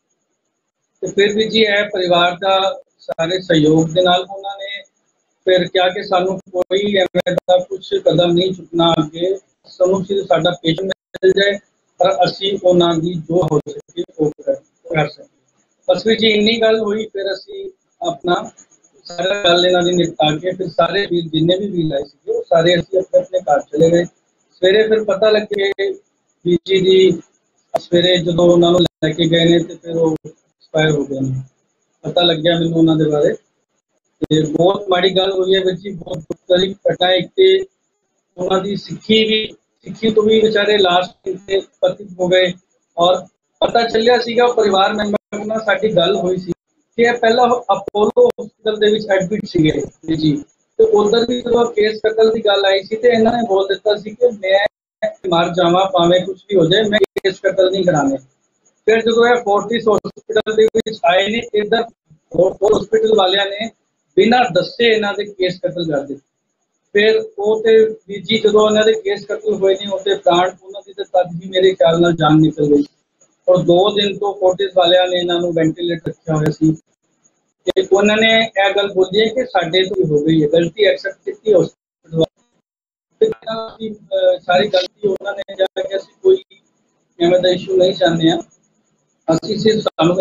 ਤੇ ਫਿਰ ਵੀ ਜੀ ਇਹ ਪਰਿਵਾਰ ਦਾ ਸਾਰੇ ਸਹਿਯੋਗ ਦੇ ਨਾਲ ਉਹਨਾਂ ਨੇ ਫਿਰ ਕਿਹਾ ਕਿ ਸਾਨੂੰ ਕੋਈ ਐਵੇਂ ਦਾ ਕੁਛ ਕਦਮ ਨਹੀਂ ਚੁੱਕਣਾ ਅੱਗੇ, ਸਾਨੂੰ ਸਿਰਫ ਸਾਡਾ ਪੇਸ਼ੈਂਟ ਮਿਲ ਜਾਏ ਪਰ ਅਸੀਂ ਉਹਨਾਂ ਦੀ ਜੋ ਹੋ ਸਕੇ ਉਹ ਕਰ ਸਕਦੇ। ਬਸ ਵੀ ਜੀ ਇੰਨੀ ਗੱਲ ਹੋਈ। ਫਿਰ ਅਸੀਂ ਆਪਣਾ ਸਾਰਾ ਗੱਲ ਇਹਨਾਂ ਦੀ ਨਿਪਟਾ ਕੇ ਫਿਰ ਸਾਰੇ ਵੀਰ ਜਿੰਨੇ ਵੀ ਵੀਰ ਆਏ ਸੀਗੇ ਉਹ ਸਾਰੇ ਅਸੀਂ ਆਪਣੇ ਆਪਣੇ ਘਰ ਚਲੇ ਗਏ। ਸਵੇਰੇ ਫਿਰ ਪਤਾ ਲੱਗੇ ਵੀਰ ਜੀ ਦੀ, ਸਵੇਰੇ ਜਦੋਂ ਉਹਨਾਂ ਨੂੰ ਲੈ ਕੇ ਗਏ ਨੇ ਤੇ ਫਿਰ ਉਹ ਐਕਸਪਾਇਰ ਹੋ ਗਏ ਨੇ, ਪਤਾ ਲੱਗਿਆ ਮੈਨੂੰ ਉਹਨਾਂ ਦੇ ਬਾਰੇ। ਤੇ ਬਹੁਤ ਮਾੜੀ ਗੱਲ ਹੋਈ ਹੈ ਵੀਰ ਜੀ, ਬਹੁਤ ਦੁਖਦਾਈ ਘਟਨਾ। ਇੱਕ ਤੇ ਉਹਨਾਂ ਦੀ ਸਿੱਖੀ ਵੀ ਸਿੱਖੀ ਤੋਂ ਵੀ ਵਿਚਾਰੇ ਲਾਸਟ ਤੇ ਪਤਿਤ ਹੋ ਗਏ, ਔਰ ਪਤਾ ਚੱਲਿਆ ਸੀਗਾ ਪਰਿਵਾਰ ਮੈਂਬਰ ਨਾਲ ਸਾਡੀ ਗੱਲ ਹੋਈ ਸੀ ਕਿ ਇਹ ਪਹਿਲਾਂ ਅਪੋਲੋ ਹਸਪੀਟਲ ਦੇ ਵਿੱਚ ਐਡਮਿਟ ਸੀਗੇ ਜੀ, ਤੇ ਉਧਰ ਵੀ ਜਦੋਂ ਕੇਸ ਕਤਲ ਦੀ ਗੱਲ ਆਈ ਸੀ ਤੇ ਇਹਨਾਂ ਨੇ ਬੋਲ ਦਿੱਤਾ ਸੀ ਕਿ ਮੈਂ ਮਰ ਜਾਵਾਂ ਭਾਵੇਂ ਕੁਝ ਵੀ ਹੋ ਜਾਏ, ਮੈਂ ਕੇਸ ਕਤਲ ਨਹੀਂ ਕਰਾਣੇ। ਫਿਰ ਜਦੋਂ ਇਹ ਫੋਰਟਿਸ ਹਸਪੀਟਲ ਦੇ ਵਿੱਚ ਆਏ ਨੇ, ਇੱਧਰ ਹਸਪੀਟਲ ਵਾਲਿਆਂ ਨੇ ਬਿਨਾਂ ਦੱਸੇ ਇਹਨਾਂ ਦੇ ਕੇਸ ਕਤਲ ਕਰ ਦਿੱਤੇ। ਫਿਰ ਉਹ ਤੇ ਵੀਰ ਜੀ ਜਦੋਂ ਉਹਨਾਂ ਦੇ ਕੇਸ ਕਤਲ ਹੋਏ ਨੇ, ਉਹਦੇ ਪ੍ਰਾਣ ਉਹਨਾਂ ਦੀ ਤੇ ਤਦ ਹੀ ਮੇਰੇ ਖਿਆਲ ਨਾਲ ਜਾਨ ਨਿਕਲ ਗਈ। ਔਰ ਦੋ ਦਿਨ ਤੋਂ ਫੋਰਟਿਸ ਵਾਲਿਆਂ ਨੇ ਇਹਨਾਂ ਨੂੰ ਵੈਂਟੀਲੇਟਰ ਰੱਖਿਆ ਹੋਇਆ ਸੀ ਤੇ ਉਹਨਾਂ ਨੇ ਇਹ ਗੱਲ ਬੋਲੀ ਹੈ ਕਿ ਸਾਡੇ ਤੋਂ ਹੋ ਗਈ ਹੈ, ਗਲਤੀ ਐਕਸੈਪਟ ਕੀਤੀ ਹਸਪੀਟਲ ਵਾਲਿਆਂ। ਸਾਰੀ ਗਲਤੀ ਉਹਨਾਂ ਨੇ ਜਾ ਕੇ, ਅਸੀਂ ਕੋਈ ਐਵੇਂ ਦਾ ਇਸ਼ੂ ਨਹੀਂ ਚਾਹੁੰਦੇ ਹਾਂ, ਅਸੀਂ ਸਿਰਫ ਸਾਨੂੰ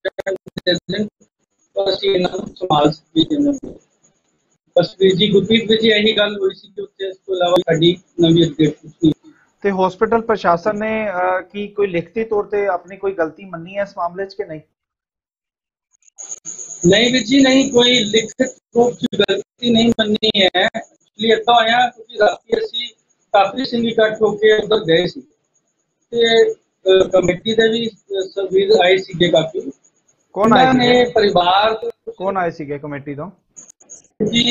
ਅਸੀਂ ਇਹਨਾਂ ਨੂੰ ਸੰਭਾਲ ਸਕੀਏ। ਬਸ ਵੀਰ ਜੀ ਗੁਰਪ੍ਰੀਤ ਵੀਰ ਜੀ ਇਹੀ ਗੱਲ ਹੋਈ ਸੀ ਕਿ ਉੱਥੇ ਇਸ ਤੋਂ ਇਲਾਵਾ ਸਾਡੀ ਨਵੀਂ ਅਪਡੇਟ ਕੁਛ ਨਹੀਂ। ਤੇ ਹਸਪੀਟਲ ਪ੍ਰਸ਼ਾਸਨ ਨੇ ਕੀ ਕੋਈ ਲਿਖਤੀ ਤੌਰ ਤੇ ਆਪਣੀ ਕੋਈ ਗਲਤੀ ਮੰਨੀ ਹੈ ਇਸ ਮਾਮਲੇ 'ਚ ਕਿ ਨਹੀਂ? ਨਹੀਂ ਵੀਰ ਜੀ, ਨਹੀਂ, ਕੋਈ ਲਿਖਤ ਰੂਪ 'ਚ ਗਲਤੀ ਨਹੀਂ ਮੰਨੀ ਹੈ। एक्चुअली ऐसा होया क्योंकि राती असी काफी सिंह इकट्ठ होके उधर गए सी ते कमेटी दे भी वीर आए सीगे काफी। कौन आए ने परिवार कौन आए सीगे कमेटी तो जी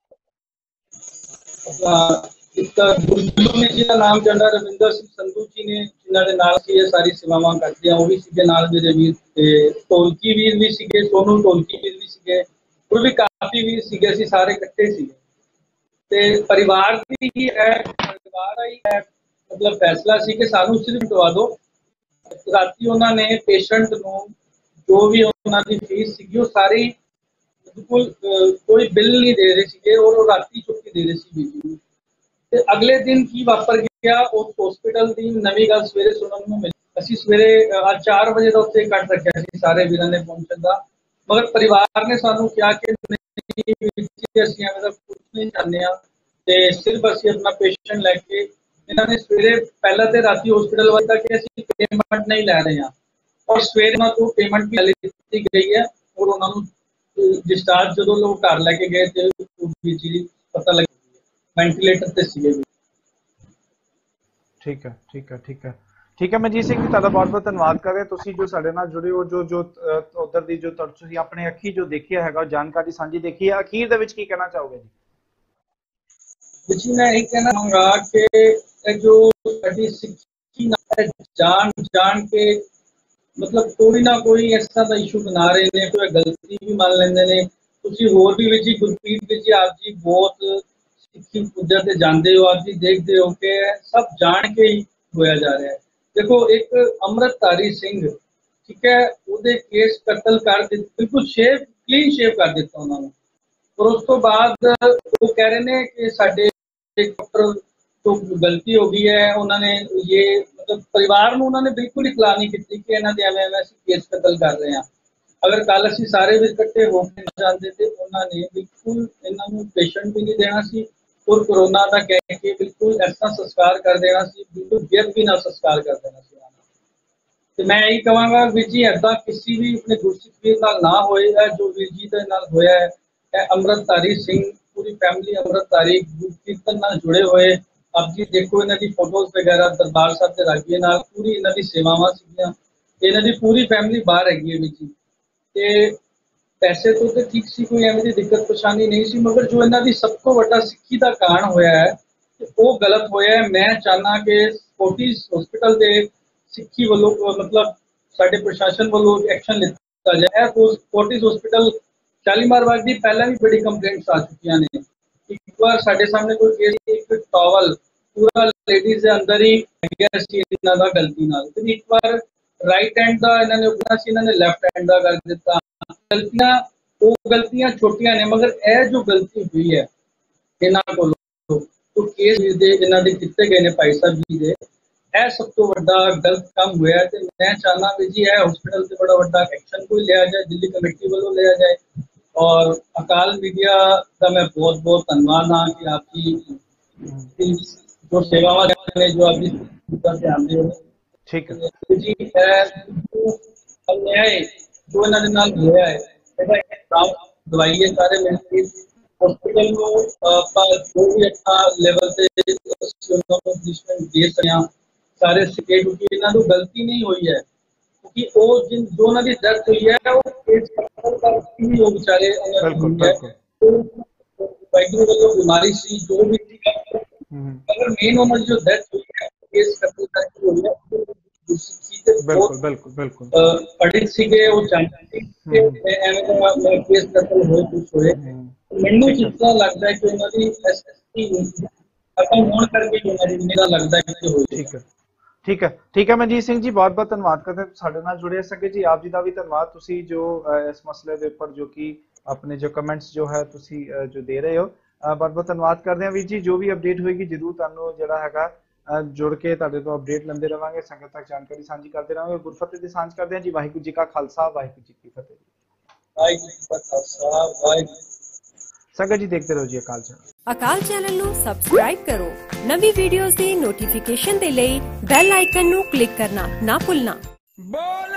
गुरु जी का नाम चढ़ा रविंदर सिंह संधू जी ने जिन्होंने नाल सी ये सारी सेवावां करते हैं वो भी सीगे नाल मेरे वीर ते ढोलकी वीर भी सीगे सोनू ढोलकी वीर भी सीगे और भी काफी वीर सीगे सी सारे इकट्ठे सीगे ते परिवार की ही है परिवार ही है मतलब फैसला सी कि सानू सिर्फ दवा दो राती उन्होंने पेशेंट नूं जो भी उन्होंने फीस सीगी वो सारी बिल्कुल कोई बिल नहीं दे रहे थे और राती छुट्टी दे रहे सी बीजी ते अगले दिन की वापर गया उस हॉस्पिटल की नवी गल सवेरे सुनने को मिली। असीं सवेरे आज चार बजे का उत्ते कट रखा सी सारे वीरां ने पहुंचण दा मगर परिवार ने सानू कहा कि नहीं असीं एवें दा कुछ नहीं चाहते हैं ते सिर्फ असीं अपना पेशेंट लैके इन्होंने सवेरे पहला तो राती हॉस्पिटल वाले तक असीं पेमेंट नहीं लै रहे हैं और सवेरे उन्होंने तो पेमेंट भी ली गई है और उन्होंने डिस्चार्ज जो लोग घर लैके गए थे जी पता लग वेंटिलेटर ते सीगे। ठीक है ठीक है ठीक है ठीक है मनजीत सिंह जी तुहाडा बहुत बहुत धन्यवाद कर रहे तुसीं जो साडे नाल जुड़े हो जो जो उधर दी जो तुसीं अपने अखी जो देखिया हैगा जानकारी साझी देखी है अखीर दे विच की कहना चाहोगे जी? जी मैं यही कहना चाहूँगा कि जो साडी सिक्खी जान जान के मतलब कोई ना कोई ऐसा दा इशू बना रहे ने कोई गलती भी मान लेंदे ने तुसीं होर भी विच गुरप्रीत विच आप जी बहुत सिक्खी पूजा ते जानते हो आप जी देखते हो कि सब जान के ही होया जा रहा है। देखो एक अमृतधारी सिंह ठीक है उहदे केस कतल कर दिते बिल्कुल शेव क्लीन शेव कर दिता उन्होंने और उस तो बाद वो कह रहे हैं कि साडे डॉक्टर तो गलती हो गई है उन्होंने ये मतलब परिवार में उन्होंने बिल्कुल इतला नहीं की कि इन्होंने एवं एवं केस कतल कर रहे हैं। अगर कल असीं सारे भी इकट्ठे होकर जाते थे उन्होंने बिल्कुल इन्होंने पेशेंट भी नहीं देना सी और कोरोना का कह के बिल्कुल ऐसा संस्कार कर देना सी बिल्कुल गिर भी ना संस्कार कर देना सी। तो मैं यही कहूँगा वीर जी ऐसा किसी भी अपने गुरसिख वीर नाल ना होए जो वीर जी के नाल होया है अमृतधारी सिंह पूरी फैमिली अमृतधारी गुरु कीर्तन नाल जुड़े हुए आप जी देखो इन्हां दी फोटोज वगैरह दरबार साहब के रागिए नाल पूरी इन्हां दी सेवावां सीगियां इन्हां दी पूरी फैमिली बाहर हैगी है वीर जी ते पैसे तो तो ठीक सी कोई एवं दी दिक्कत परेशानी नहीं सी मगर जो इन्हां दी सब तो वड्डा सिक्खी दा कांड होया है वो गलत होया है। मैं चाहना कि फोर्टिस हॉस्पिटल दे सिक्खी वालों मतलब साडे प्रशासन वालों एक्शन लिता जाए। फोर्टिस हॉस्पिटल शालीमार बाग की पहले भी बड़ी कंप्लेंट्स आ चुकी ने एक बार साडे सामने कोई केस एक टॉवल पूरा लेडीज के अंदर ही इन्हां दा गलती नाल फिर एक बार राइट हैंड का इन्होंने उगना सी इन्होंने लैफ्ट हैंड का कर दिता गलतियां वो गलतियां छोटियां ने मगर यह जो गलती हुई है इन्हां कोलों तो केस इन्हां दे किते गए ने भाई साहब जी दे यह सब तो बड़ा गलत काम हुआ है। तो मैं चाहना भी जी है हॉस्पिटल से बड़ा बड़ा एक्शन कोई लिया जाए दिल्ली कमेटी वालों लिया जाए और अकाल मीडिया का मैं बहुत बहुत धन्यवाद हाँ कि आपकी जो सेवावां ने जो आपकी ध्यान दे ठीक है जी अन्याय जो इन्होंने नाल होया है ਇਹਦਾ ਇੱਕ ਦਵਾਈ है सारे मिलके हॉस्पिटल को जो भी अच्छा लेवल से ट्रीटमेंट दे सकें सारे सिके क्योंकि इन्हों गलती नहीं हुई है क्योंकि वो जिन जो उन्होंने डेथ हुई है वो केस वो बेचारे वाहिगुरू वालों बीमारी सी जो भी अगर मेन उन्होंने जो डेथ हुई है केस कतल करके हुई है बिल्कुल बिल्कुल बिल्कुल पढ़े सीगे वो चाहते कि एवें दा मैं केस कतल होए कुछ होए मैनू जितना लगता है कि उन्होंने एसएसपी खत्म होने करके उन्होंने मेरा लगता है कि होई। ठीक है ठीक है ठीक है मनजीत सिंह जी बहुत बहुत धन्यवाद करते हैं साडे नाल जुड़े संगे जी आप जी का भी धन्यवाद तुसी जो इस मसले के उपर जो कि अपने जो कमेंट्स जो है तुसी जो दे रहे हो बहुत बहुत धन्यवाद करते हैं वीर जी जो भी अपडेट होएगी जरूर तुहानू जिहड़ा हैगा जुड़ के तुहाडे तो अपडेट लंदे रहांगे संगत तक जानकारी साझी करते रहांगे गुरफतेह दी सांझ करते हैं जी वाहिगुरू जी का खालसा वाहिगुरू जी की फतेह वाहिगुरू जी का खालसा वाहिगुरू संगत जी देखते रहो जी अकाल चैनल अकाल चैनल ਨੂੰ ਸਬਸਕ੍ਰਾਈਬ ਕਰੋ ਨਵੀਂ ਵੀਡੀਓਜ਼ ਦੀ ਨੋਟੀਫਿਕੇਸ਼ਨ ਦੇ ਲਈ ਬੈਲ ਆਈਕਨ ਨੂੰ ਕਲਿੱਕ ਕਰਨਾ ਨਾ ਭੁੱਲਣਾ।